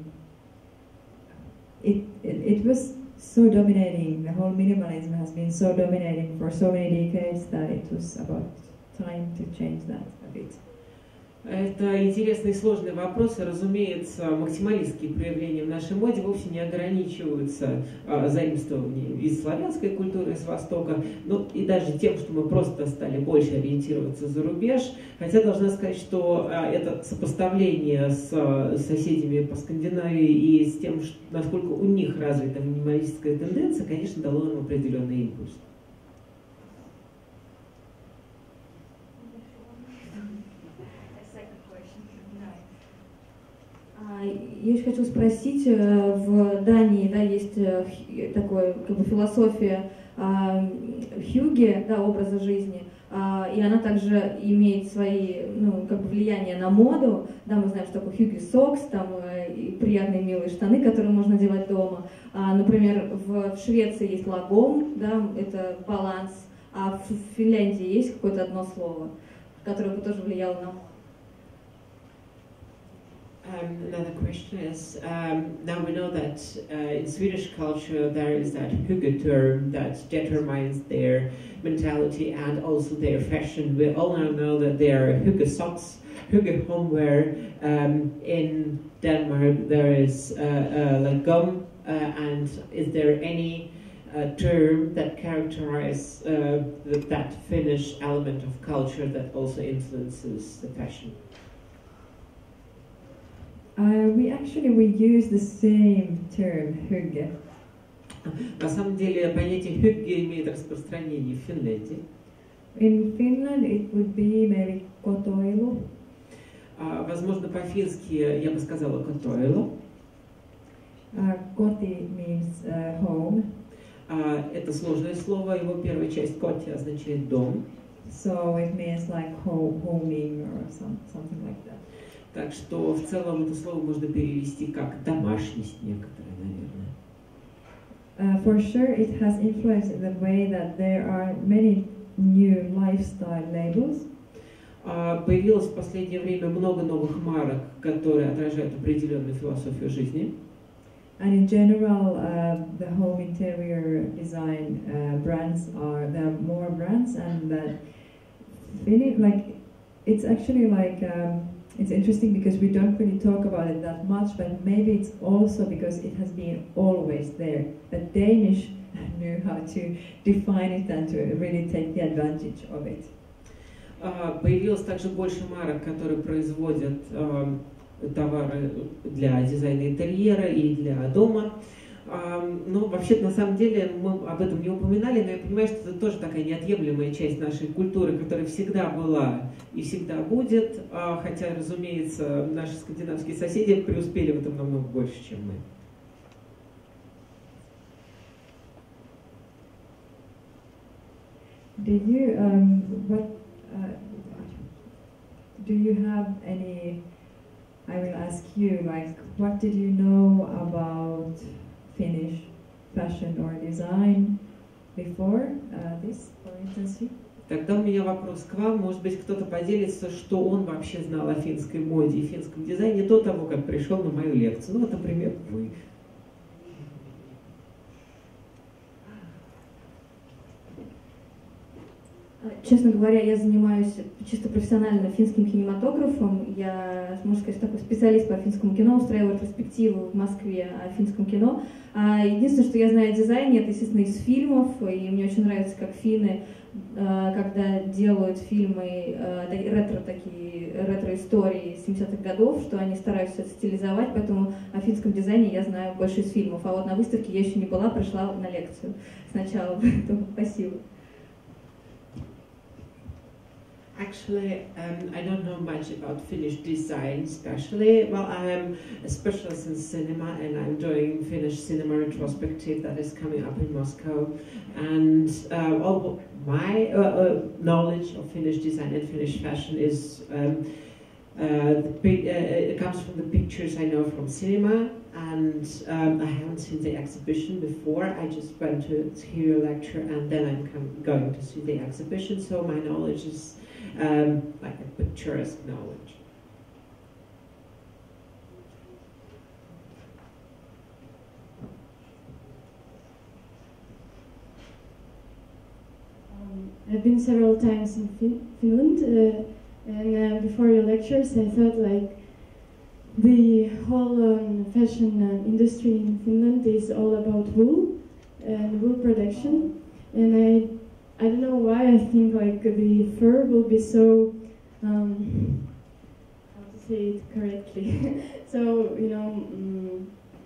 B: it, it it was so dominating. The whole minimalism has been so dominating for so many decades that it was about time to change that a bit.
A: Это интересный и сложный вопрос, и, разумеется, максималистские проявления в нашей моде вовсе не ограничиваются а, заимствованием из славянской культуры, из Востока, ну и даже тем, что мы просто стали больше ориентироваться за рубеж. Хотя должна сказать, что а, это сопоставление с а, соседями по Скандинавии и с тем, что, насколько у них развита минималистская тенденция, конечно, дало нам определенный импульс.
E: Я еще хочу спросить, в Дании, да, есть такая как бы философия хюге, да, образа жизни, и она также имеет свои, ну, как бы влияние на моду, да, мы знаем, что такое хюге сокс, там и приятные милые штаны, которые можно надевать дома. Например, в Швеции есть лагом, да, это баланс, а в Финляндии есть какое-то одно слово, которое бы тоже влияло на
A: Um, another question is, um, now we know that uh, in Swedish culture there is that hygge term that determines their mentality and also their fashion. We all now know that there are hygge socks, hygge homeware. Um, in Denmark there is uh, uh, like gum, uh, and is there any uh, term that characterizes uh, that Finnish element of culture that also influences the fashion?
B: Uh, we actually we use the same term hygge.
A: На самом деле понятие hygge имеет распространение в Финляндии.
B: In Finland it would be maybe kotoilu.
A: Uh, возможно, по-фински я бы сказала kotoilu.
B: Uh, koti means uh, home.
A: Uh, это сложное слово, его первая часть koти означает дом.
B: So it means like home, homing or some, something like that.
A: Так что в целом это слово можно перевести как домашность некоторая, наверное.
B: Uh, for sure it has influenced in the way that there are many new lifestyle labels.
A: Uh, появилось в последнее время много новых марок, которые отражают определенную философию жизни.
B: And in general, uh, the home interior design uh, brands are, there are more brands, and that Finnish, like, it's actually like, um, it's interesting because we don't really talk about it that much, but maybe it's also because it has been always there. But Danish knew how to define it and to really take the advantage of it.
A: Uh, появилось также больше марок, которые производят uh, товары для дизайна интерьера и для дома. Uh, но вообще-то на самом деле мы об этом не упоминали, но я понимаю, что это тоже такая неотъемлемая часть нашей культуры, которая всегда была и всегда будет, uh, хотя, разумеется, наши скандинавские соседи преуспели в этом намного больше, чем мы.
B: Did you, um, what, uh, do you have any, I will ask you, like, what did you know about Finnish fashion or design before uh, this, for instance?
A: Тогда у меня вопрос к вам. Может быть, кто-то поделится, что он вообще знал о финской моде и финском дизайне до того, как пришел на мою лекцию. Ну, вот, например, вы.
E: Честно говоря, я занимаюсь чисто профессионально финским кинематографом. Я, можно сказать, такой специалист по финскому кино, устраиваю ретроспективу в Москве о финском кино. А единственное, что я знаю о дизайне, это, естественно, из фильмов, и мне очень нравится, как финны, когда делают фильмы, ретро такие, ретро-истории семидесятых годов, что они стараются это стилизовать, поэтому о финском дизайне я знаю больше из фильмов. А вот на выставке я еще не была, пришла на лекцию сначала, поэтому спасибо.
A: Actually, um, I don't know much about Finnish design, especially. Well, I am a specialist in cinema, and I'm doing Finnish cinema retrospective that is coming up in Moscow. And uh, all my uh, uh, knowledge of Finnish design and Finnish fashion is um, uh, the, uh, it comes from the pictures I know from cinema. And um, I haven't seen the exhibition before. I just went to hear a lecture, and then I'm come, going to see the exhibition. So my knowledge is Um, like a picturesque knowledge.
D: Um, I've been several times in fin Finland, uh, and uh, before your lectures, I thought like the whole um, fashion uh, industry in Finland is all about wool and wool production, and I. I don't know why I think like the fur will be so, um, how to say it correctly, so, you know, um,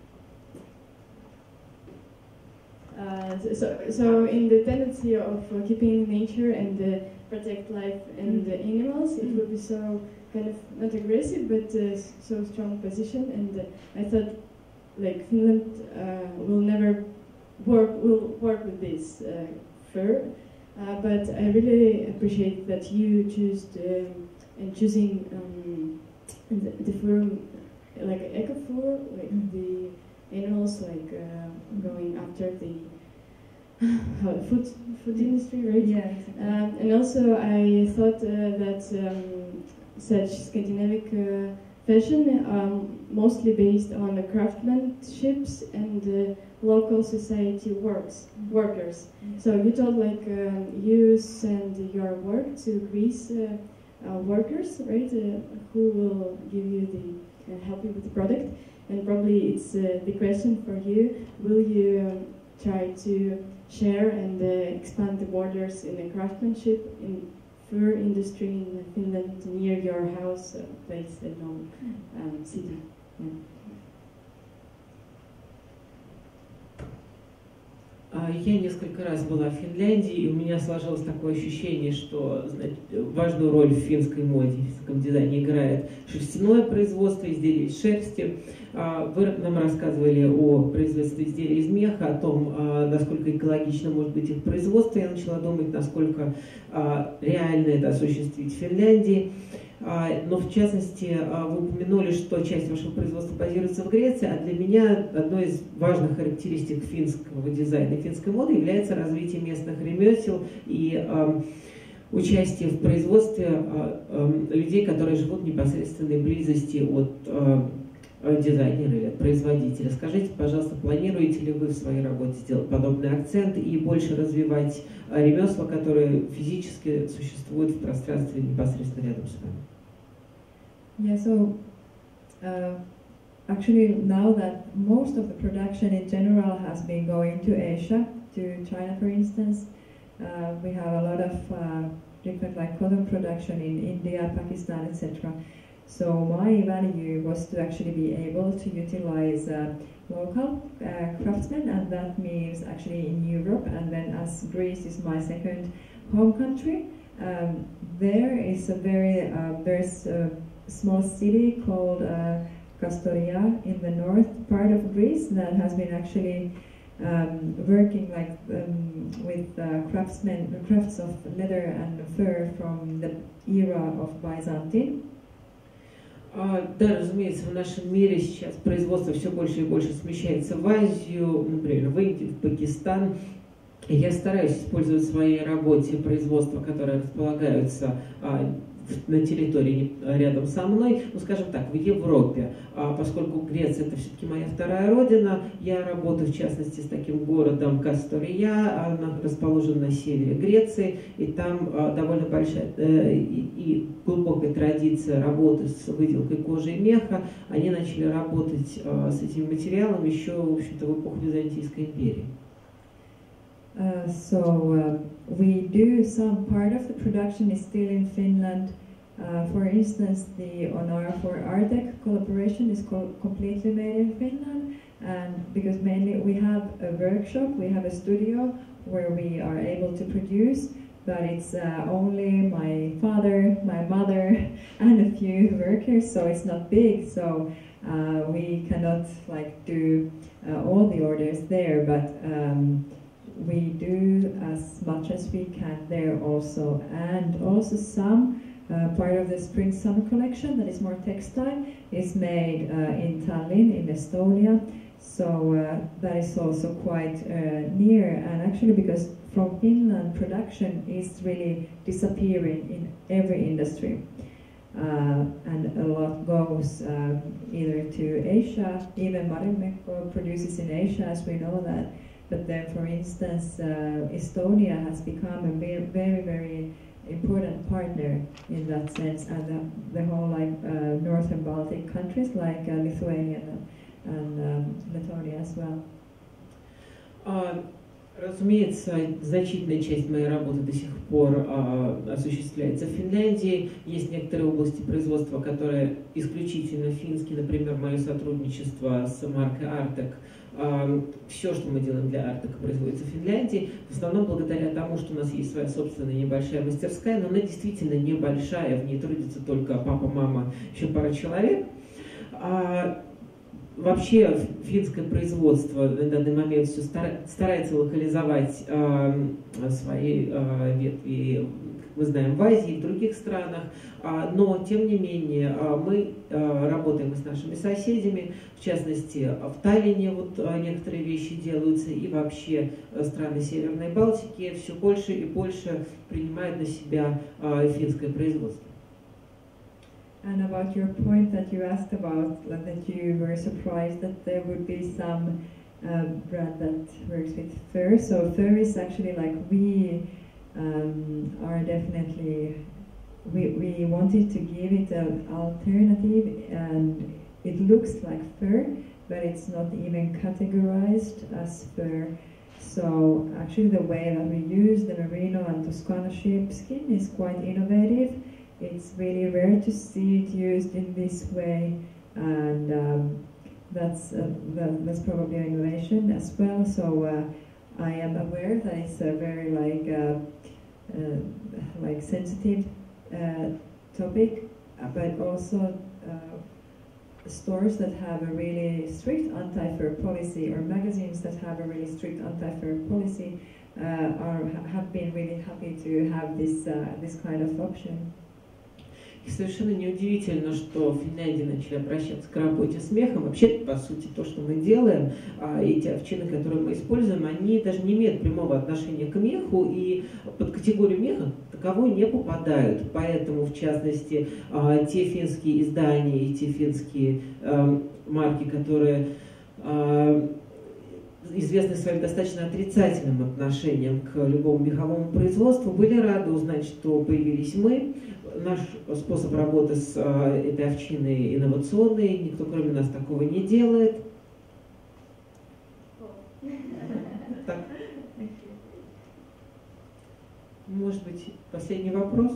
D: uh, so, so in the tendency of uh, keeping nature and uh, protect life and the animals, it will be so kind of not aggressive but uh, so strong position, and uh, I thought like Finland uh, will never work, will work with this uh, fur. Uh, but I really appreciate that you choose um, and choosing um, the, the fur, like eco fur, like mm. the animals, like uh, going after the uh, food food industry, right?
B: Yeah, exactly.
D: Um, and also, I thought uh, that um, such Scandinavic uh, fashion are mostly based on the craftsmanships and uh, local society works workers. So you told like um, you send your work to Greece uh, uh, workers, right? Uh, who will give you the uh, help you with the product? And probably it's uh, the question for you: will you um, try to share and uh, expand the borders in the craftsmanship in fur industry in Finland near your house, uh, place, and um, city? Yeah.
A: Я несколько раз была в Финляндии, и у меня сложилось такое ощущение, что знаете, важную роль в финской моде, в финском дизайне играет шерстяное производство, изделий из шерсти. Вы нам рассказывали о производстве изделий из меха, о том, насколько экологично может быть их производство. Я начала думать, насколько реально это осуществить в Финляндии. Но в частности, вы упомянули, что часть вашего производства базируется в Греции, а для меня одной из важных характеристик финского дизайна и финской моды является развитие местных ремесел и участие в производстве людей, которые живут в непосредственной близости от дизайнера или от производителя. Скажите, пожалуйста, планируете ли вы в своей работе сделать подобный акцент и больше развивать ремесла, которые физически существуют в пространстве непосредственно рядом с вами?
B: Yeah, so uh, actually now that most of the production in general has been going to Asia, to China for instance, uh, we have a lot of uh, different like cotton production in India, Pakistan, et cetera. So my value was to actually be able to utilize uh, local uh, craftsmen, and that means actually in Europe, and then as Greece is my second home country, um, there is a very, uh, there's a small city called uh, Kastoria in the north part of Greece that has been actually um, working like um, with uh, craftsmen, crafts of leather and fur from the era of Byzantine.
A: Да, разумеется, в нашем мире сейчас производство все больше и больше смещается в Азию, например, в Индию, в Пакистан. Я стараюсь использовать в своей работе производства, которые располагаются на территории рядом со мной, ну, скажем так, в Европе. Поскольку Греция — это все-таки моя вторая родина, я работаю, в частности, с таким городом Кастория, она расположена на севере Греции, и там довольно большая и, и глубокая традиция работы с выделкой кожи и меха. Они начали работать с этим материалом еще, в общем-то, в эпоху Византийской империи.
B: Uh, so uh, we do some part of the production is still in Finland. Uh, for instance, the Honor for Artec collaboration is co completely made in Finland, and because mainly we have a workshop, we have a studio where we are able to produce, but it's uh, only my father, my mother, and a few workers, so it's not big. So uh, we cannot like do uh, all the orders there, but. Um, We do as much as we can there also, and also some uh, part of the spring-summer collection that is more textile is made uh, in Tallinn in Estonia, so uh, that is also quite uh, near, and actually because from Finland production is really disappearing in every industry, uh, and a lot goes uh, either to Asia, even Marimekko produces in Asia, as we know that. But then, for instance, uh, Estonia has become a very, very, very important partner in that sense, and the, the whole like uh, Northern Baltic countries like uh, Lithuania and, and um, Lithuania as well.
A: Uh, Разумеется, значительная часть моей работы до сих пор uh, осуществляется в Финляндии. Есть некоторые области производства, которые исключительно финские, например, мое сотрудничество с маркой Artec. Uh, все, что мы делаем для Artec, производится в Финляндии, в основном благодаря тому, что у нас есть своя собственная небольшая мастерская, но она действительно небольшая, в ней трудится только папа, мама, еще пара человек. Uh, Вообще финское производство на данный момент все старается локализовать э, свои э, ветви, как мы знаем, в Азии и в других странах, а, но тем не менее мы э, работаем с нашими соседями, в частности в Таллине вот некоторые вещи делаются, и вообще страны Северной Балтики все больше и больше принимают на себя э, финское производство.
B: And about your point that you asked about, like, that you were surprised that there would be some uh, brand that works with fur. So fur is actually like we um, are definitely, we, we wanted to give it an alternative, and it looks like fur, but it's not even categorized as fur. So actually the way that we use the Merino and Toscana sheepskin is quite innovative. It's really rare to see it used in this way, and um, that's uh, that, that's probably an innovation as well. So uh, I am aware that it's a very like uh, uh, like sensitive uh, topic, but also uh, stores that have a really strict anti-fur policy, or magazines that have a really strict anti-fur policy, uh, are have been really happy to have this uh, this kind of option.
A: И совершенно неудивительно, что в Финляндии начали обращаться к работе с мехом. Вообще, по сути, то, что мы делаем, эти овчины, которые мы используем, они даже не имеют прямого отношения к меху, и под категорию меха таковой не попадают. Поэтому, в частности, те финские издания и те финские марки, которые известны своим достаточно отрицательным отношением к любому меховому производству, были рады узнать, что появились мы. Наш способ работы с э, этой овчиной инновационный, никто кроме нас такого не делает. Так. Может быть, последний вопрос?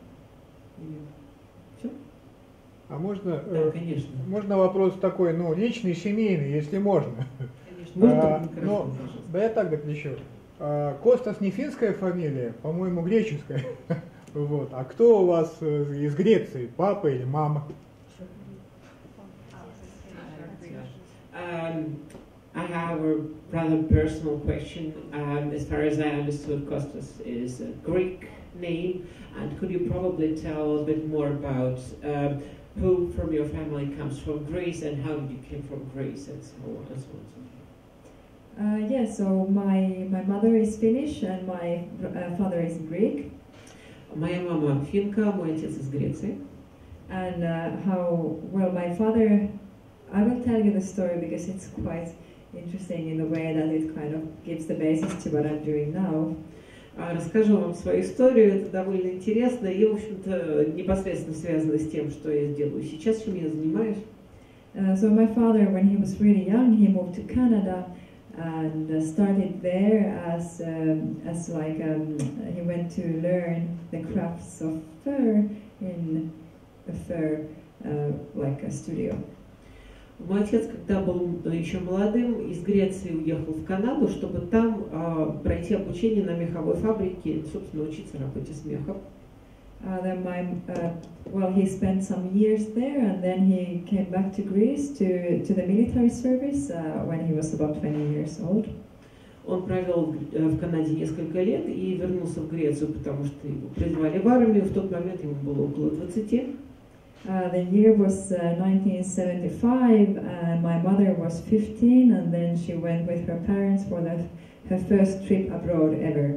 A: Все?
F: А можно,
A: Да,
F: э,
A: конечно.
F: можно вопрос такой, ну, личный, семейный, если можно.
A: Конечно. Можно
F: а,
A: микрофон,
F: но,
A: пожалуйста?
F: да я так отвечу. А, Костас не финская фамилия, по-моему, греческая. Вот. А кто у вас из Греции, папа или мама?
A: Um, I have a rather personal question. Um, as far as I understood, Kostas is a Greek name, and could you probably tell a bit more about um, who from your family comes from Greece and how you came from Greece and so on and so on.
B: Uh, yeah, so my, my mother is Finnish and my uh, father is Greek.
A: Моя мама финка, мой отец из Греции.
B: And uh, how, well, my father, I will tell you the story because it's quite interesting in the way that it kind of gives the basis to what I'm doing now.
A: Расскажу вам свою историю, это довольно интересно и, в общем-то, непосредственно связано с тем, что я делаю сейчас, чем я занимаюсь.
B: Uh, so my father, when he was really young, he moved to Canada and uh, started there as um, as like um, he went to learn the crafts of fur in a fur uh, like a studio.
A: Мой отец, когда был еще молодым, из Греции уехал в Канаду, чтобы там uh, пройти обучение на меховой фабрике, собственно, учиться работе с мехом.
B: Uh, then my, uh, well, he spent some years there, and then he came back to Greece to, to the military service uh, when he was about twenty years old.
A: Он провел в Канаде несколько лет и вернулся в Грецию, потому что его призвали в армию. В тот момент ему было около двадцати.
B: Uh, the year was uh, nineteen seventy-five, and my mother was fifteen, and then she went with her parents for the, her first trip abroad ever.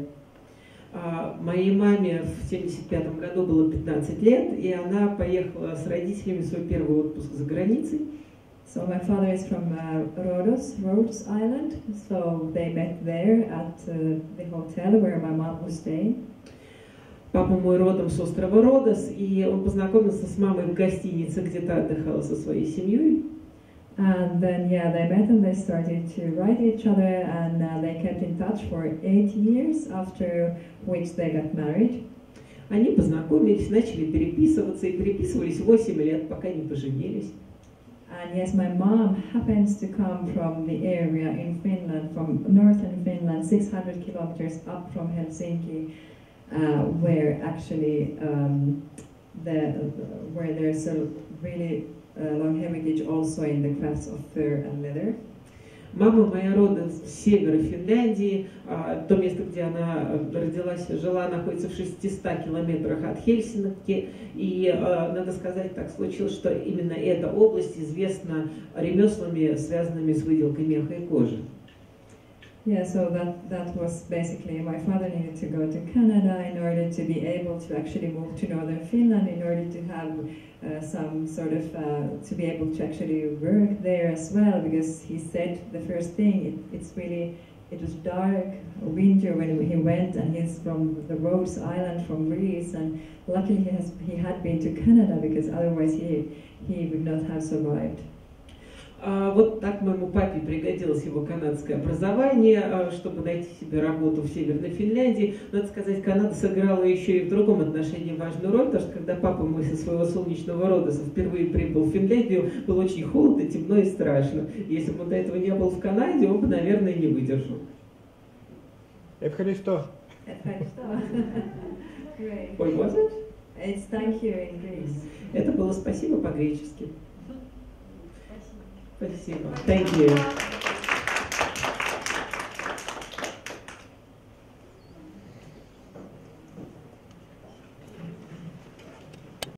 A: Uh, моей маме в семьдесят пятом году было пятнадцать лет, и она поехала с родителями в свой первый отпуск за границей.
B: So my father is from uh, Rhodos, Rhodes Island, so they met there at uh, the hotel where my mom was staying.
A: Папа мой родом с острова Родос, и он познакомился с мамой в гостинице, где-то отдыхала со своей семьей.
B: And then, yeah, they met and they started to write each other, and uh, they kept in touch for eight years, after which they got married.
A: Они познакомились, начали переписываться, и переписывались восемь лет, пока не поженились.
B: And yes, my mom happens to come from the area in Finland, from northern Finland, six hundred kilometers up from Helsinki, uh, where actually um, the where there's a really uh, long heritage also in the crafts of fur and leather.
A: Мама моя родом с севера Финляндии, то место, где она родилась, жила, находится в шестистах километрах от Хельсинки, и, надо сказать, так случилось, что именно эта область известна ремеслами, связанными с выделкой меха и кожи.
B: Yeah, so that, that was basically, my father needed to go to Canada in order to be able to actually move to northern Finland, in order to have uh, some sort of, uh, to be able to actually work there as well, because he said the first thing, it, it's really, it was dark, winter when he went, and he's from the Rhodes Island from Greece, and luckily he, has, he had been to Canada, because otherwise he, he would not have survived.
A: А, вот так моему папе пригодилось его канадское образование, а, чтобы найти себе работу в Северной Финляндии. Надо сказать, Канада сыграла еще и в другом отношении важную роль, потому что когда папа мой со своего солнечного Родоса впервые прибыл в Финляндию, было очень холодно, темно и страшно. Если бы он до этого не был в Канаде, он бы, наверное, не выдержал.
F: Евхаристо.
A: Ой, was it?
B: It's thank you in Greece.
A: Это было спасибо по-гречески. Спасибо. Thank you.